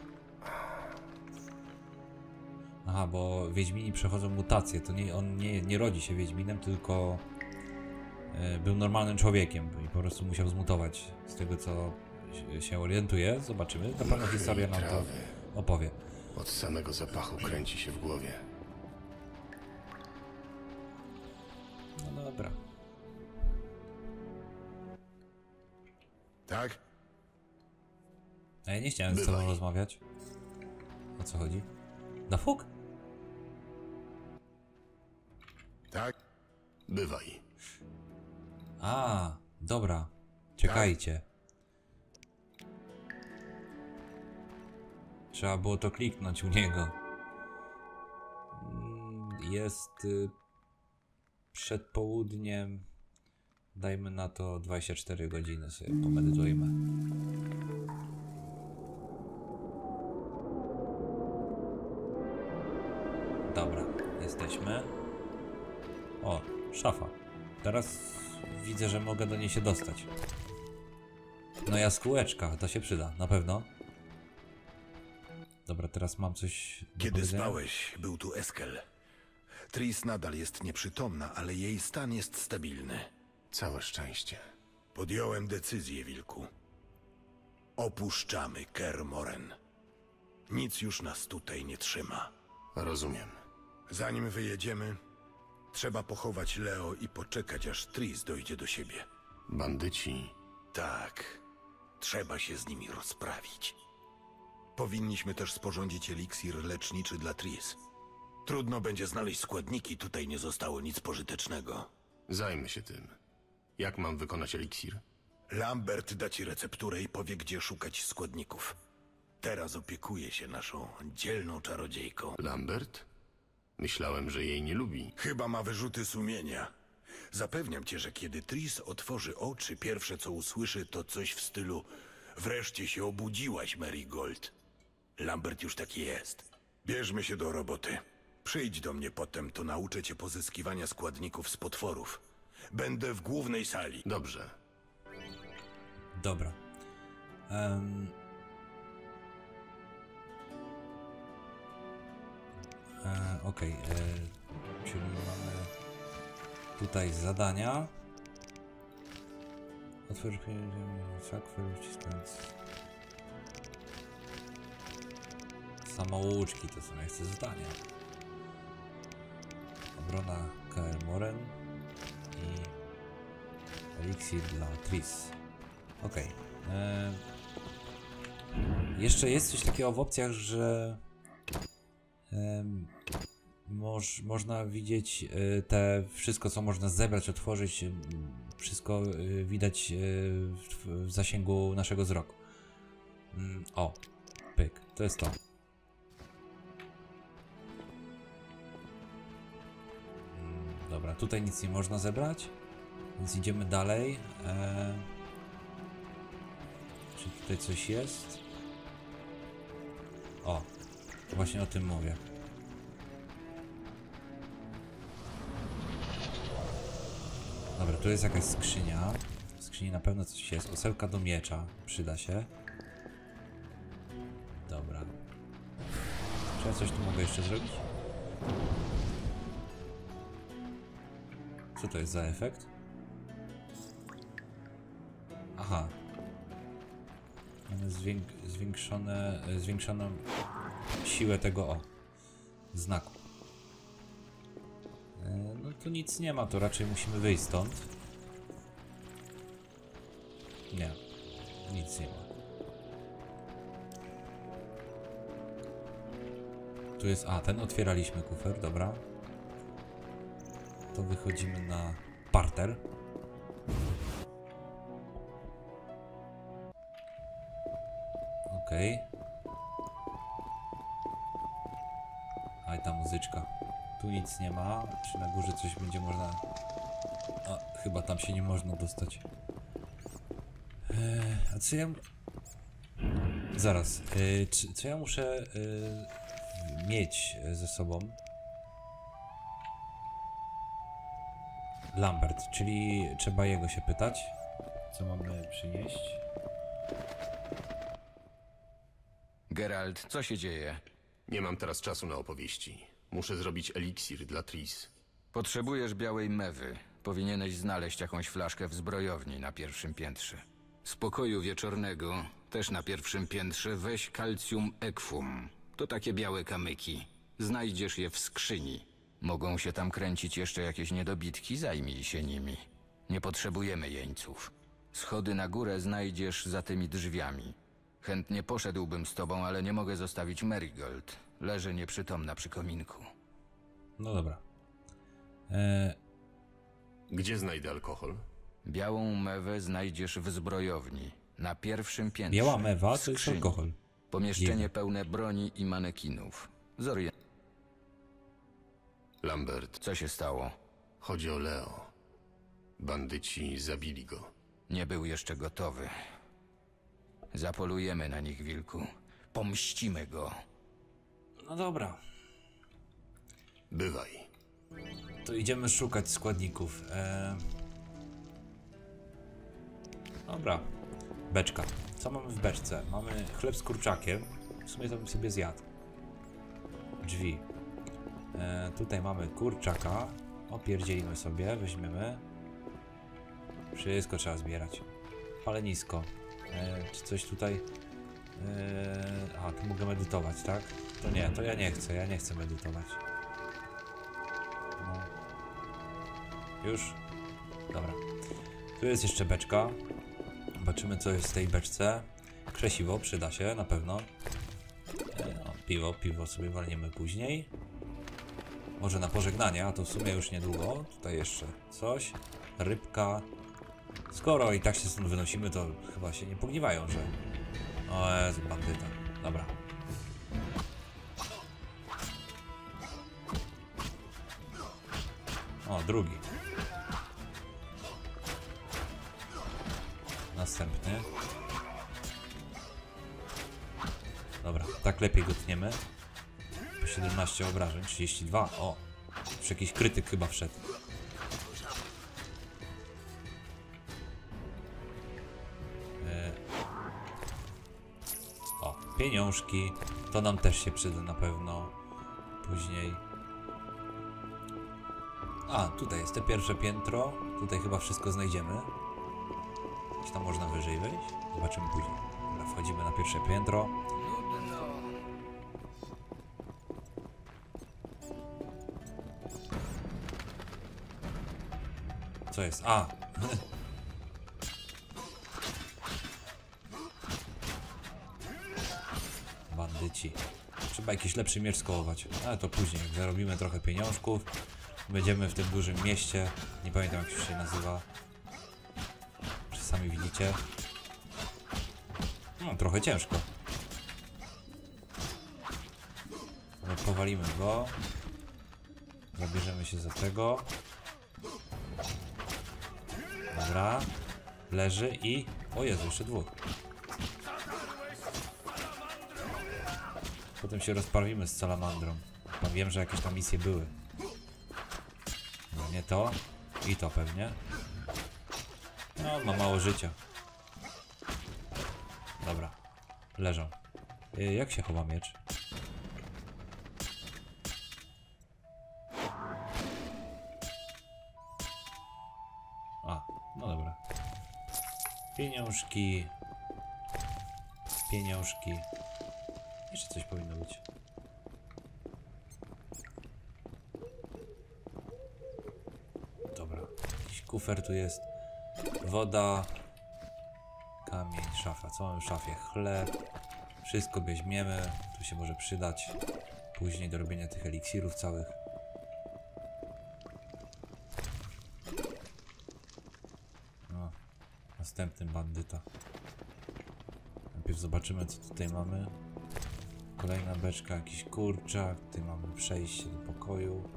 Aha, bo Wiedźmini przechodzą mutacje. To nie, on nie rodzi się Wiedźminem, tylko był normalnym człowiekiem i po prostu musiał zmutować. Z tego co się orientuję, zobaczymy. Na pewno historia nam to opowie. Od samego zapachu kręci się w głowie. No dobra. Tak? A ja nie chciałem z tobą rozmawiać. O co chodzi? Na fuk? Tak? Bywaj. A, dobra. Czekajcie. Trzeba było to kliknąć u niego. Jest przed południem. Dajmy na to 24 godziny, sobie pomedytujmy. Dobra, jesteśmy. O, szafa. Teraz widzę, że mogę do niej się dostać. No jaskółeczka, to się przyda, na pewno. Dobra, teraz mam coś do Kiedy powiedzenia. spałeś, był tu Eskel. Tris nadal jest nieprzytomna, ale jej stan jest stabilny. Całe szczęście. Podjąłem decyzję, Wilku. Opuszczamy Kaer Morhen. Nic już nas tutaj nie trzyma. Rozumiem. Zanim wyjedziemy, trzeba pochować Leo i poczekać, aż Tris dojdzie do siebie. Bandyci. Tak, trzeba się z nimi rozprawić. Powinniśmy też sporządzić eliksir leczniczy dla Tris. Trudno będzie znaleźć składniki, tutaj nie zostało nic pożytecznego. Zajmę się tym. Jak mam wykonać eliksir? Lambert da ci recepturę i powie, gdzie szukać składników. Teraz opiekuje się naszą dzielną czarodziejką. Lambert? Myślałem, że jej nie lubi. Chyba ma wyrzuty sumienia. Zapewniam cię, że kiedy Tris otworzy oczy, pierwsze co usłyszy to coś w stylu: wreszcie się obudziłaś, Marigold. Lambert już taki jest. Bierzmy się do roboty. Przyjdź do mnie potem, to nauczę cię pozyskiwania składników z potworów. Będę w głównej sali. Dobrze. Dobra. Okej. Czyli mamy tutaj zadania. Otwórz samouczki to są, ja chcę zadania. Obrona Kaer Morhen i eliksir dla Tris. Okej. Jeszcze jest coś takiego w opcjach, że można widzieć wszystko, co można zebrać, otworzyć, wszystko widać w zasięgu naszego wzroku. O, pyk, to jest to. Dobra, tutaj nic nie można zebrać, więc idziemy dalej. Czy tutaj coś jest? O, właśnie o tym mówię. Dobra, tu jest jakaś skrzynia. W skrzyni na pewno coś jest. Osełka do miecza. Przyda się. Dobra. Czy ja coś tu mogę jeszcze zrobić? Co to jest za efekt? Aha. Mamy zwiększoną siłę tego znaku. No tu nic nie ma, to raczej musimy wyjść stąd. Nie, nic nie ma. Tu jest, a ten otwieraliśmy kufer, dobra. To wychodzimy na parter. Okej. A i ta muzyczka. Tu nic nie ma. Czy na górze coś będzie można... A, chyba tam się nie można dostać. A co ja... Zaraz. Co ja muszę mieć ze sobą? Lambert, czyli trzeba jego się pytać. Co mamy przynieść? Geralt, co się dzieje? Nie mam teraz czasu na opowieści. Muszę zrobić eliksir dla Tris. Potrzebujesz białej mewy. Powinieneś znaleźć jakąś flaszkę w zbrojowni na pierwszym piętrze. Z pokoju wieczornego, też na pierwszym piętrze, weź calcium equum. To takie białe kamyki. Znajdziesz je w skrzyni. Mogą się tam kręcić jeszcze jakieś niedobitki, zajmij się nimi. Nie potrzebujemy jeńców. Schody na górę znajdziesz za tymi drzwiami. Chętnie poszedłbym z tobą, ale nie mogę zostawić Marigold. Leży nieprzytomna przy kominku. No dobra. Gdzie znajdę alkohol? Białą mewę znajdziesz w zbrojowni. Na pierwszym piętrze. Biała mewa w to jest skrzyni. alkohol. Pomieszczenie pełne broni i manekinów. Lambert, Co się stało? chodzi o Leo. Bandyci zabili go. Nie był jeszcze gotowy. Zapolujemy na nich, wilku. Pomścimy go. No dobra. Bywaj. To idziemy szukać składników. Dobra. Beczka. Co mamy w beczce? Mamy chleb z kurczakiem. W sumie to bym sobie zjadł. Drzwi. Tutaj mamy kurczaka. Opierdzielimy sobie, weźmiemy. Wszystko trzeba zbierać. Palenisko. Czy coś tutaj... A, tu mogę medytować, tak? To nie, to ja nie chcę medytować. No. Już? Dobra. Tu jest jeszcze beczka. Zobaczymy, co jest w tej beczce. Krzesiwo, przyda się, na pewno. Piwo sobie walniemy później. Może na pożegnanie, a to w sumie już niedługo. Tutaj jeszcze coś. Rybka. Skoro i tak się stąd wynosimy, to chyba się nie pogniewają, że... O Jezu, bandyta. Dobra. O, drugi. Następny. Dobra, tak lepiej go tniemy. Po 17 obrażeń, 32. O, już jakiś krytyk chyba wszedł. O, pieniążki. To nam też się przyda na pewno. Później. A, tutaj jest te pierwsze piętro. Tutaj chyba wszystko znajdziemy. Czy tam można wyżej wejść? Zobaczymy później. Dobra, wchodzimy na pierwsze piętro. Co jest? A! Bandyci. Trzeba jakiś lepszy miecz skołować. Ale to później, jak zarobimy trochę pieniążków. Będziemy w tym dużym mieście. Nie pamiętam, jak się nazywa. Sami widzicie. No, trochę ciężko. Ale powalimy go. Zabierzemy się za tego. Dobra. Leży i... O Jezu, jeszcze dwóch. Potem się rozprawimy z salamandrą. Tam wiem, że jakieś tam misje były. No nie to. I to pewnie. No, ma mało życia. Dobra. Leżą. Jak się chowa miecz? A, no dobra. Pieniążki. Pieniążki. Jeszcze coś powinno być. kufer tu jest. Woda. Kamień, szafa. Co mamy w szafie? Chleb. Wszystko weźmiemy. Tu się może przydać. Później do robienia tych eliksirów całych. No. Następny bandyta. Najpierw zobaczymy, co tutaj mamy. Kolejna beczka, jakiś kurczak. Tutaj mamy przejście do pokoju.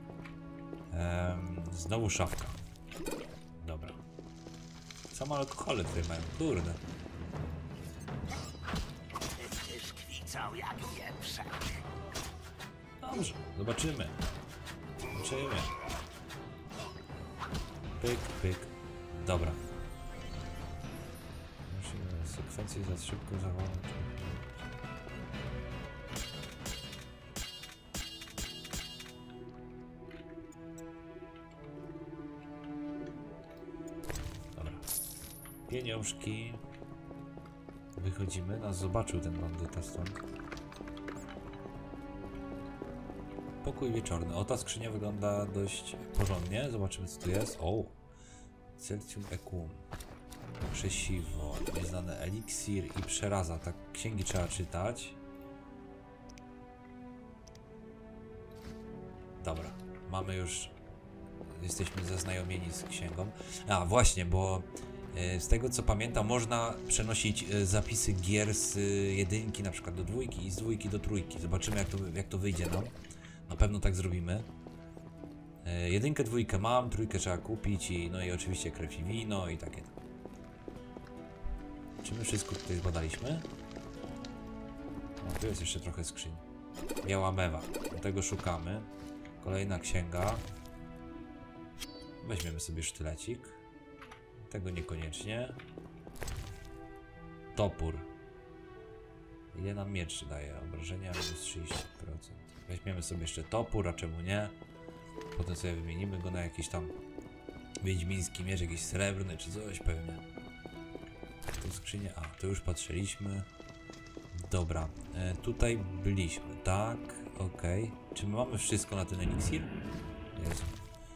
Znowu szafka. Dobra. Same alkohole tutaj mają, kurde. Dobrze, zobaczymy. Zobaczymy. Pyk, pyk. Dobra. Musimy sekwencję za szybko zawołać. Pieniążki. Wychodzimy. Nas zobaczył ten bandyta stąd. Pokój wieczorny. O, ta skrzynia wygląda dość porządnie. Zobaczymy, co tu jest. O! Celcium Equum. Krzesiwo. Nieznany eliksir i przeraza. Tak, księgi trzeba czytać. Dobra. Mamy już... Jesteśmy zaznajomieni z księgą. A, właśnie, bo... Z tego co pamiętam, można przenosić zapisy gier z 1 na przykład do 2 i z 2 do 3. Zobaczymy jak to wyjdzie nam. Na pewno tak zrobimy. 1, 2 mam, 3 trzeba kupić i no i oczywiście krew i wino i takie. Czy my wszystko tutaj zbadaliśmy? No tu jest jeszcze trochę skrzyń. Biała mewa. Do tego szukamy. Kolejna księga. Weźmiemy sobie sztylecik. Tego niekoniecznie. Topór. Ile nam miecz daje? Obrażenia minus 30%. Weźmiemy sobie jeszcze topór, a czemu nie? Potem sobie wymienimy go na jakiś tam wiedźmiński miecz, jakiś srebrny czy coś pewnie. Tu skrzynię. A, to już patrzyliśmy. Dobra. Tutaj byliśmy. Tak, okej. Czy my mamy wszystko na ten eliksir? Jest.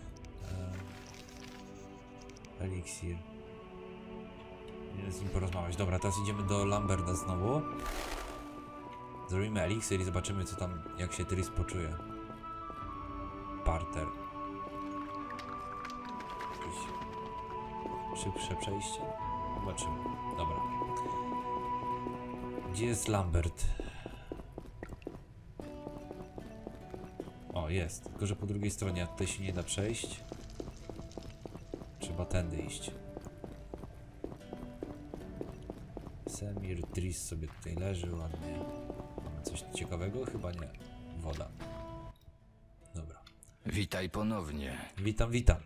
Eliksir. Nie z nim porozmawiać. Dobra, teraz idziemy do Lamberta znowu. Zrobimy eliksir i zobaczymy, co tam, jak się Tris poczuje. Parter. Jakieś szybsze przejście? Zobaczymy. Dobra. Gdzie jest Lambert? O, jest. Tylko, że po drugiej stronie, a tutaj się nie da przejść. Trzeba tędy iść. Semir Tris sobie tutaj leży ładnie. Mamy coś ciekawego? Chyba nie. Woda. Dobra. Witaj ponownie. Witam, witam.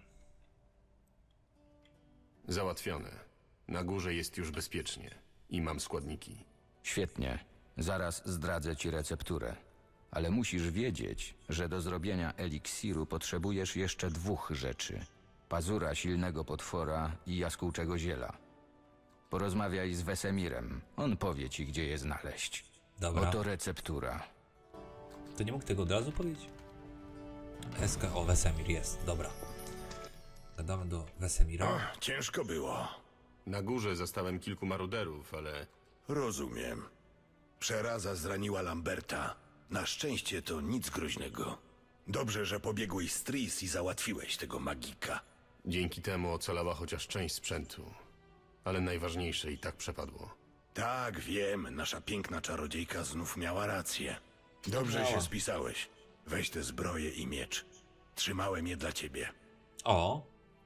Załatwione. Na górze jest już bezpiecznie. I mam składniki. Świetnie. Zaraz zdradzę ci recepturę. Ale musisz wiedzieć, że do zrobienia eliksiru potrzebujesz jeszcze 2 rzeczy. Pazura silnego potwora i jaskółczego ziela. Porozmawiaj z Wesemirem. On powie ci, gdzie je znaleźć. Dobra. Oto receptura. To nie mógł tego od razu powiedzieć? O, Wesemir jest. Dobra. Gadamy do Wesemira. Ciężko było. Na górze zastałem kilku maruderów, ale... Rozumiem. Przeraza zraniła Lamberta. Na szczęście to nic groźnego. Dobrze, że pobiegłeś z Tris i załatwiłeś tego magika. Dzięki temu ocalała chociaż część sprzętu. Ale najważniejsze i tak przepadło. Tak, wiem. Nasza piękna czarodziejka znów miała rację. Dobrze się spisałeś. Weź tę zbroję i miecz. Trzymałem je dla ciebie. O.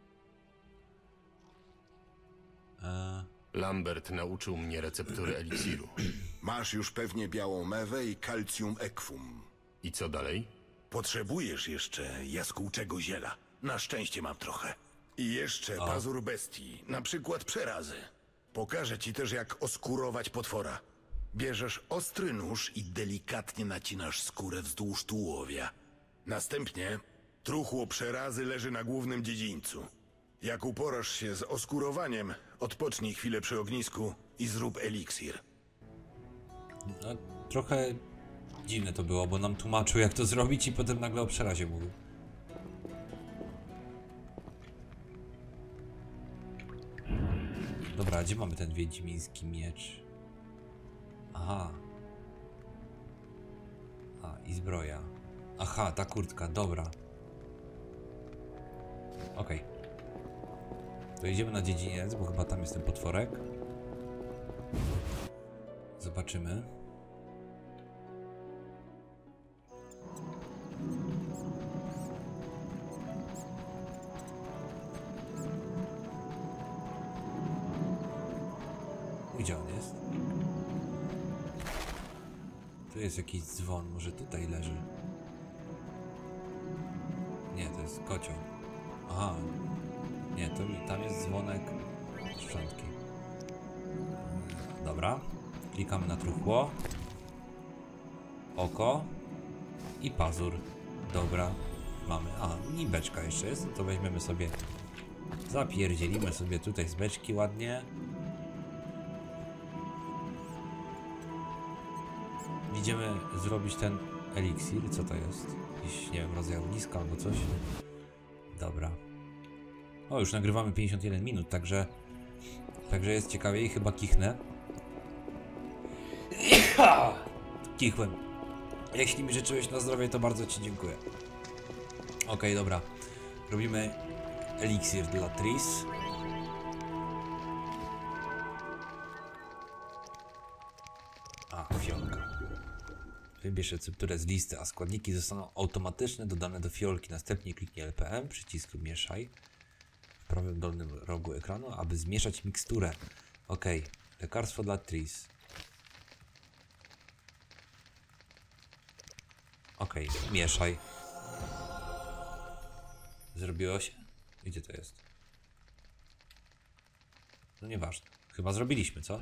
Lambert nauczył mnie receptury eliksiru. Masz już pewnie białą mewę i calcium equum. I co dalej? Potrzebujesz jeszcze jaskółczego ziela. Na szczęście mam trochę. I jeszcze pazur bestii, na przykład przerazy. Pokażę ci też, jak oskurować potwora. Bierzesz ostry nóż i delikatnie nacinasz skórę wzdłuż tułowia. Następnie truchło przerazy leży na głównym dziedzińcu. Jak uporasz się z oskurowaniem, odpocznij chwilę przy ognisku i zrób eliksir. No, trochę dziwne to było, bo nam tłumaczył, jak to zrobić i potem nagle o przerazie mówił. Dobra, gdzie mamy ten wiedźmiński miecz? Aha. A, i zbroja. Aha, ta kurtka, dobra. Okej. To idziemy na dziedziniec, bo chyba tam jest ten potworek. Zobaczymy. Gdzie on jest? Tu jest jakiś dzwon, może tutaj leży. Nie, to jest kocioł. Aha. Nie, tam jest dzwonek szczątki. Dobra. Klikamy na truchło. Oko. I pazur. Dobra. Mamy. A, i beczka jeszcze jest. To weźmiemy sobie. Zapierdzielimy sobie tutaj z beczki ładnie. Idziemy zrobić ten eliksir. Co to jest? Jakiś, nie wiem, rodzaj ogniska albo coś. Dobra. O, już nagrywamy 51 minut, także jest ciekawie i chyba kichnę. Kichłem. Jeśli mi życzyłeś na zdrowie, to bardzo ci dziękuję. Okej, dobra. Robimy eliksir dla Tris. A, fiolka. Wybierz recepturę z listy, a składniki zostaną automatycznie dodane do fiolki. Następnie kliknij LPM, przycisk mieszaj w prawym dolnym rogu ekranu, aby zmieszać miksturę. Ok, lekarstwo dla Tris. Ok, mieszaj. Zrobiło się? Gdzie to jest? No nieważne. Chyba zrobiliśmy, co?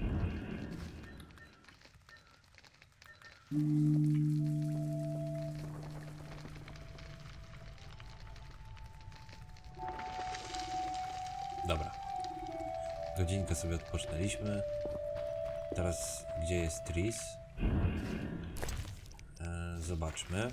Dobra. Godzinkę sobie odpoczynęliśmy. Teraz gdzie jest Tris? Zobaczmy.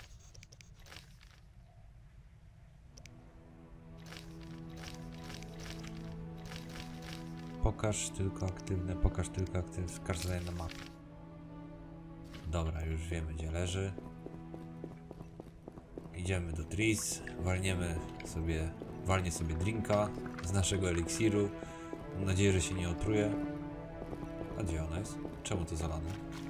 Pokaż tylko aktywne, wskaż zadanie na mapie. Dobra, już wiemy gdzie leży. Idziemy do Tris, walnie sobie drinka z naszego eliksiru. Mam nadzieję, że się nie otruje. A gdzie ona jest? Czemu to zalane?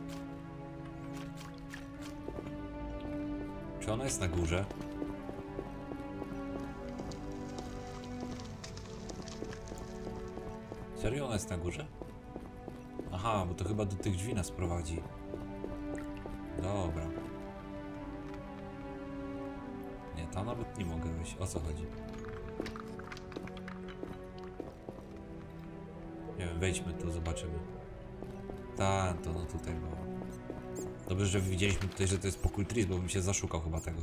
Czy ona jest na górze? Serio ona jest na górze? Aha, bo to chyba do tych drzwi nas prowadzi. Dobra. Nie, tam nawet nie mogę wejść. O co chodzi? Nie wiem, wejdźmy tu, zobaczymy. Tak, to no tutaj było. Dobrze, że widzieliśmy tutaj, że to jest pokój Tris, bo bym się zaszukał chyba tego.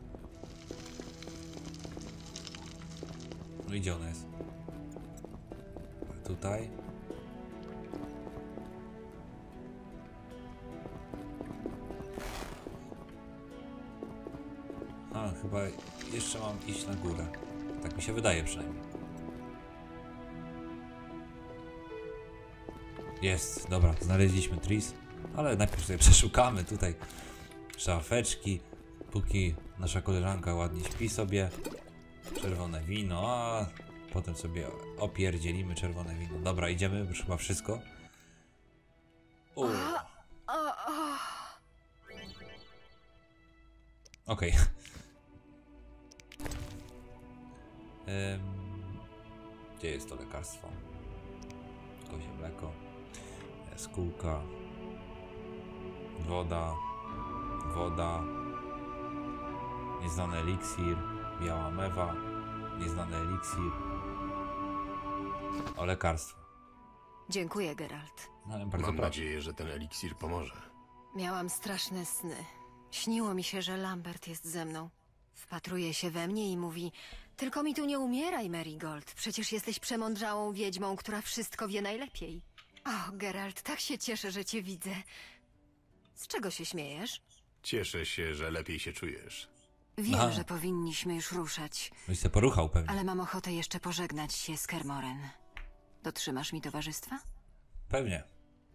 No i gdzie ona jest? Tutaj. A, chyba jeszcze mam iść na górę. Tak mi się wydaje przynajmniej. Jest, dobra, znaleźliśmy Tris. Ale najpierw sobie przeszukamy tutaj szafeczki, póki nasza koleżanka ładnie śpi sobie. Czerwone wino, a potem sobie opierdzielimy czerwone wino. Dobra, idziemy, już chyba wszystko. Okej. Gdzie jest to lekarstwo? Kozie mleko. Jaskółka. Woda. Nieznany eliksir. Biała mewa. Nieznany eliksir. O, lekarstwo. Dziękuję, Geralt. No, bardzo Mam proszę. nadzieję, że ten eliksir pomoże. Miałam straszne sny. Śniło mi się, że Lambert jest ze mną. Wpatruje się we mnie i mówi: tylko mi tu nie umieraj, Marigold. Przecież jesteś przemądrzałą wiedźmą, która wszystko wie najlepiej. O, Geralt, tak się cieszę, że cię widzę. Z czego się śmiejesz? Cieszę się, że lepiej się czujesz. Wiem, Aha. że powinniśmy już ruszać, Byś się poruchał pewnie. ale mam ochotę jeszcze pożegnać się z Kermoren. Dotrzymasz mi towarzystwa? Pewnie.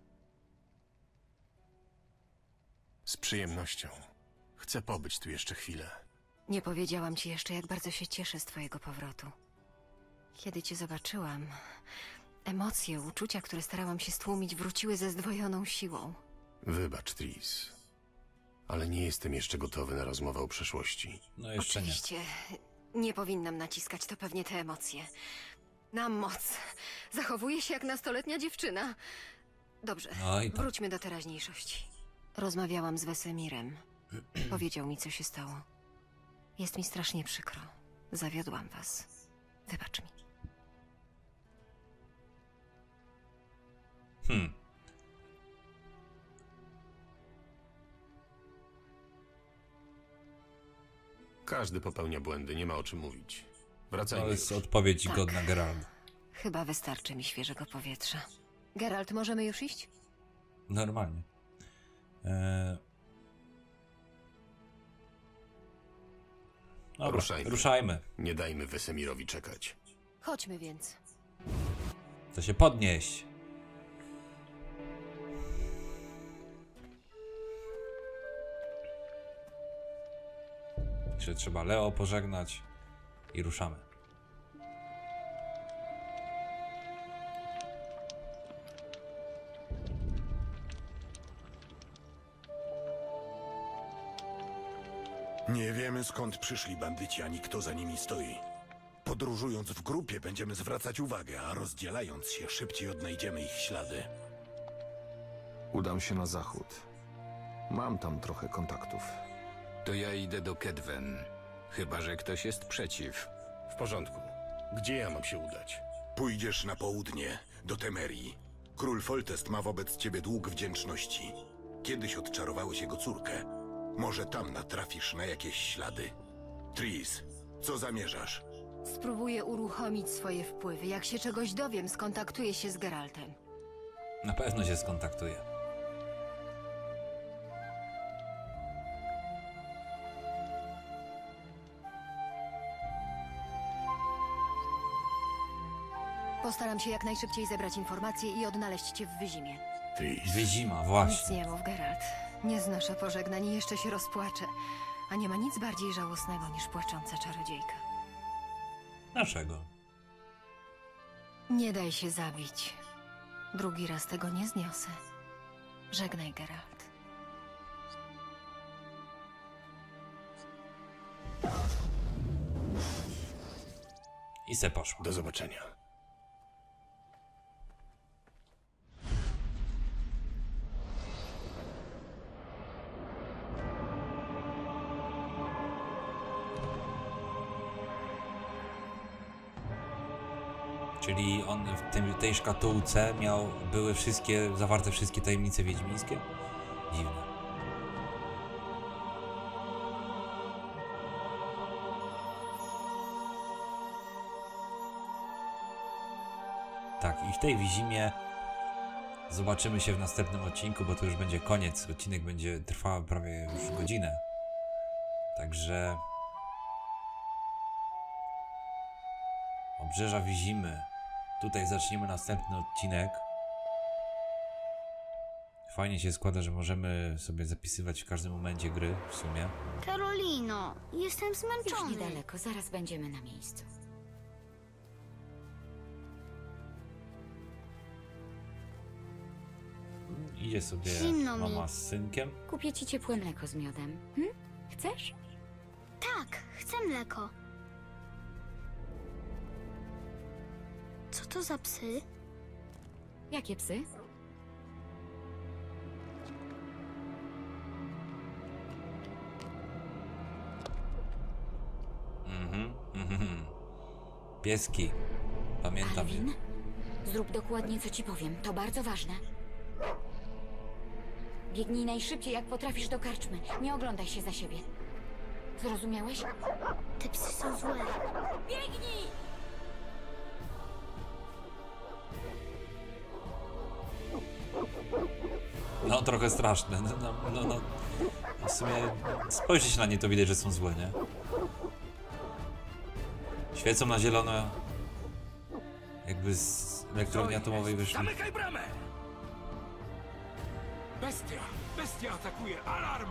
Z przyjemnością. Chcę pobyć tu jeszcze chwilę. Nie powiedziałam ci jeszcze, jak bardzo się cieszę z twojego powrotu. Kiedy cię zobaczyłam, emocje, uczucia, które starałam się stłumić, wróciły ze zdwojoną siłą. Wybacz, Tris. Ale nie jestem jeszcze gotowy na rozmowę o przeszłości. No jeszcze nie. Oczywiście, nie powinnam naciskać, to pewnie te emocje. Na moc. Zachowuję się jak nastoletnia dziewczyna. Dobrze, No i tak. wróćmy do teraźniejszości. Rozmawiałam z Wesemirem. Powiedział mi, co się stało. Jest mi strasznie przykro. Zawiodłam was. Wybacz mi. Każdy popełnia błędy, nie ma o czym mówić. To Wracajmy jest już. odpowiedź Tak. godna Geralda. Chyba wystarczy mi świeżego powietrza. Geralt, możemy już iść? Normalnie. Dobra, Ruszajmy. ruszajmy. Nie dajmy Wesemirowi czekać. Chodźmy więc. Chcę się podnieść. Jeszcze trzeba Leo pożegnać i ruszamy. Nie wiemy, skąd przyszli bandyci, ani kto za nimi stoi. Podróżując w grupie będziemy zwracać uwagę, a rozdzielając się szybciej odnajdziemy ich ślady. Udam się na zachód. Mam tam trochę kontaktów. To ja idę do Kedwen. Chyba że ktoś jest przeciw. W porządku. Gdzie ja mam się udać? Pójdziesz na południe, do Temerii. Król Foltest ma wobec ciebie dług wdzięczności. Kiedyś odczarowałeś jego córkę. Może tam natrafisz na jakieś ślady. Tris, co zamierzasz? Spróbuję uruchomić swoje wpływy. Jak się czegoś dowiem, skontaktuję się z Geraltem. Na pewno się skontaktuję. Postaram się jak najszybciej zebrać informacje i odnaleźć cię w Wyzimie. Tris. Wyzima, Nic właśnie. nie mów, Geralt. Nie znoszę pożegnań i jeszcze się rozpłaczę. A nie ma nic bardziej żałosnego niż płacząca czarodziejka. Dlaczego? Nie daj się zabić. Drugi raz tego nie zniosę. Żegnaj, Geralt. I se poszło. Do zobaczenia. Czyli on w tej szkatułce były zawarte wszystkie tajemnice wiedźmińskie? Dziwne. Tak, i w tej Wizimie zobaczymy się w następnym odcinku, bo to już będzie koniec. Odcinek będzie trwał prawie już godzinę. Także... Obrzeża Wizimy. Tutaj zaczniemy następny odcinek. Fajnie się składa, że możemy sobie zapisywać w każdym momencie gry w sumie. Karolino, jestem Już zmęczony. niedaleko, zaraz będziemy na miejscu. Idzie sobie Zimno mi. mama z synkiem. Kupię ci ciepłe mleko z miodem. Chcesz? Tak, chcę mleko. Co to za psy? Jakie psy? Pieski. Pamiętam. Alwin? Zrób dokładnie, co ci powiem. To bardzo ważne. Biegnij najszybciej, jak potrafisz do karczmy. Nie oglądaj się za siebie. Zrozumiałeś? Te psy są złe. Biegnij! No trochę straszne. No. W sumie spojrzeć na nie to widać, że są złe, nie? Świecą na zielono. Jakby elektrowni atomowej wyszli. Zamykaj bramę! Bestia! Bestia atakuje! Alarm!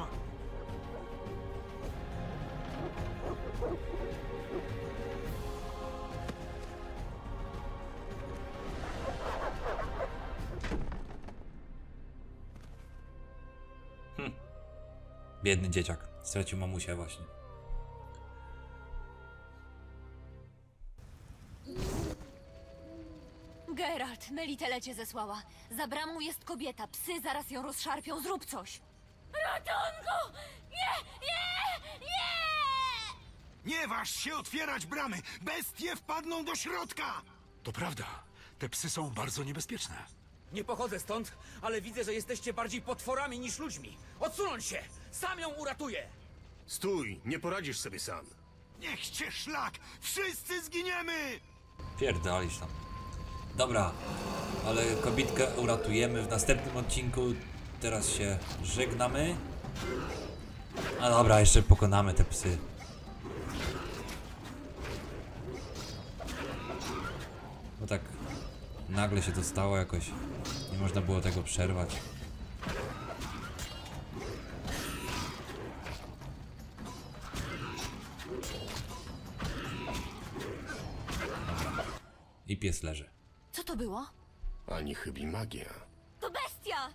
Biedny dzieciak. Stracił mamusię właśnie. Geralt, Melitele cię zesłała. Za bramą jest kobieta. Psy zaraz ją rozszarpią. Zrób coś. Ratunku! Nie! Nie! Nie! Nie waż się otwierać bramy! Bestie wpadną do środka! To prawda. Te psy są bardzo niebezpieczne. Nie pochodzę stąd, ale widzę, że jesteście bardziej potworami niż ludźmi. Odsunąć się! Sam ją uratuję! Stój, nie poradzisz sobie sam. Niech cię szlak! Wszyscy zginiemy! Pierdolisz tam. Dobra, ale kobitkę uratujemy w następnym odcinku. Teraz się żegnamy. A dobra, jeszcze pokonamy te psy. Bo tak nagle się to stało jakoś. Nie można było tego przerwać. I pies leży. Co to było? Ani chybi magia. To bestia!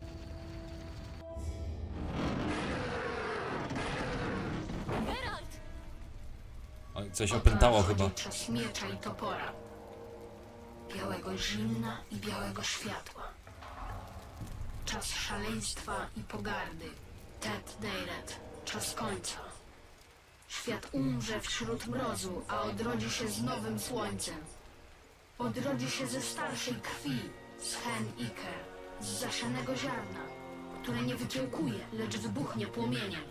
Geralt! Oj, coś opętało chyba. Czas miecza i topora. Białego zimna i białego światła. Czas szaleństwa i pogardy. Tet Deiret. Czas końca. Świat umrze wśród mrozu, a odrodzi się z nowym słońcem. Odrodzi się ze starszej krwi, z hen Iker, z zasianego ziarna, które nie wykiełkuje, lecz wybuchnie płomieniem.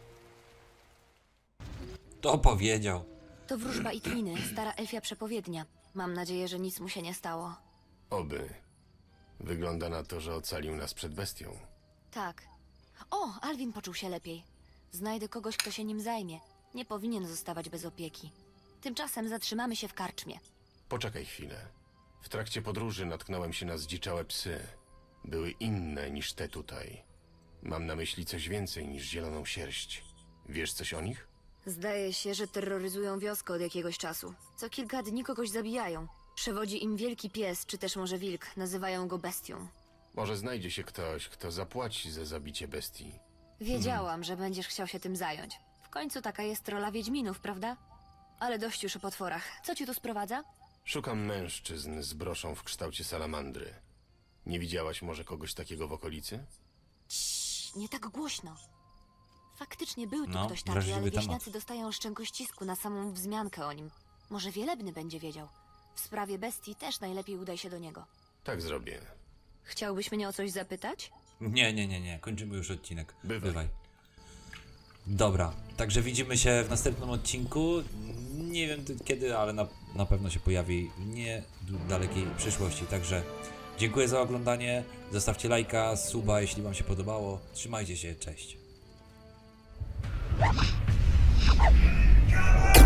To powiedział. To wróżba Ikminy, stara elfia przepowiednia. Mam nadzieję, że nic mu się nie stało. Oby. Wygląda na to, że ocalił nas przed bestią. Tak. O, Alwin poczuł się lepiej. Znajdę kogoś, kto się nim zajmie. Nie powinien zostawać bez opieki. Tymczasem zatrzymamy się w karczmie. Poczekaj chwilę. W trakcie podróży natknąłem się na zdziczałe psy. Były inne niż te tutaj. Mam na myśli coś więcej niż zieloną sierść. Wiesz coś o nich? Zdaje się, że terroryzują wioskę od jakiegoś czasu. Co kilka dni kogoś zabijają. Przewodzi im wielki pies, czy też może wilk. Nazywają go bestią. Może znajdzie się ktoś, kto zapłaci za zabicie bestii. Wiedziałam, że będziesz chciał się tym zająć. W końcu taka jest rola wiedźminów, prawda? Ale dość już o potworach. Co ci tu sprowadza? Szukam mężczyzn z broszą w kształcie salamandry. Nie widziałaś może kogoś takiego w okolicy? Ciii, nie tak głośno. Faktycznie był tu No, ktoś taki, wrażliwy ale temat. wieśniacy dostają szczękościsku na samą wzmiankę o nim. Może Wielebny będzie wiedział. W sprawie bestii też najlepiej udaj się do niego. Tak zrobię. Chciałbyś mnie o coś zapytać? Nie. Kończymy już odcinek. Bywaj. Dobra, także widzimy się w następnym odcinku. Nie wiem kiedy, ale na pewno się pojawi w niedalekiej przyszłości. Także dziękuję za oglądanie. Zostawcie lajka, suba, jeśli wam się podobało. Trzymajcie się, cześć.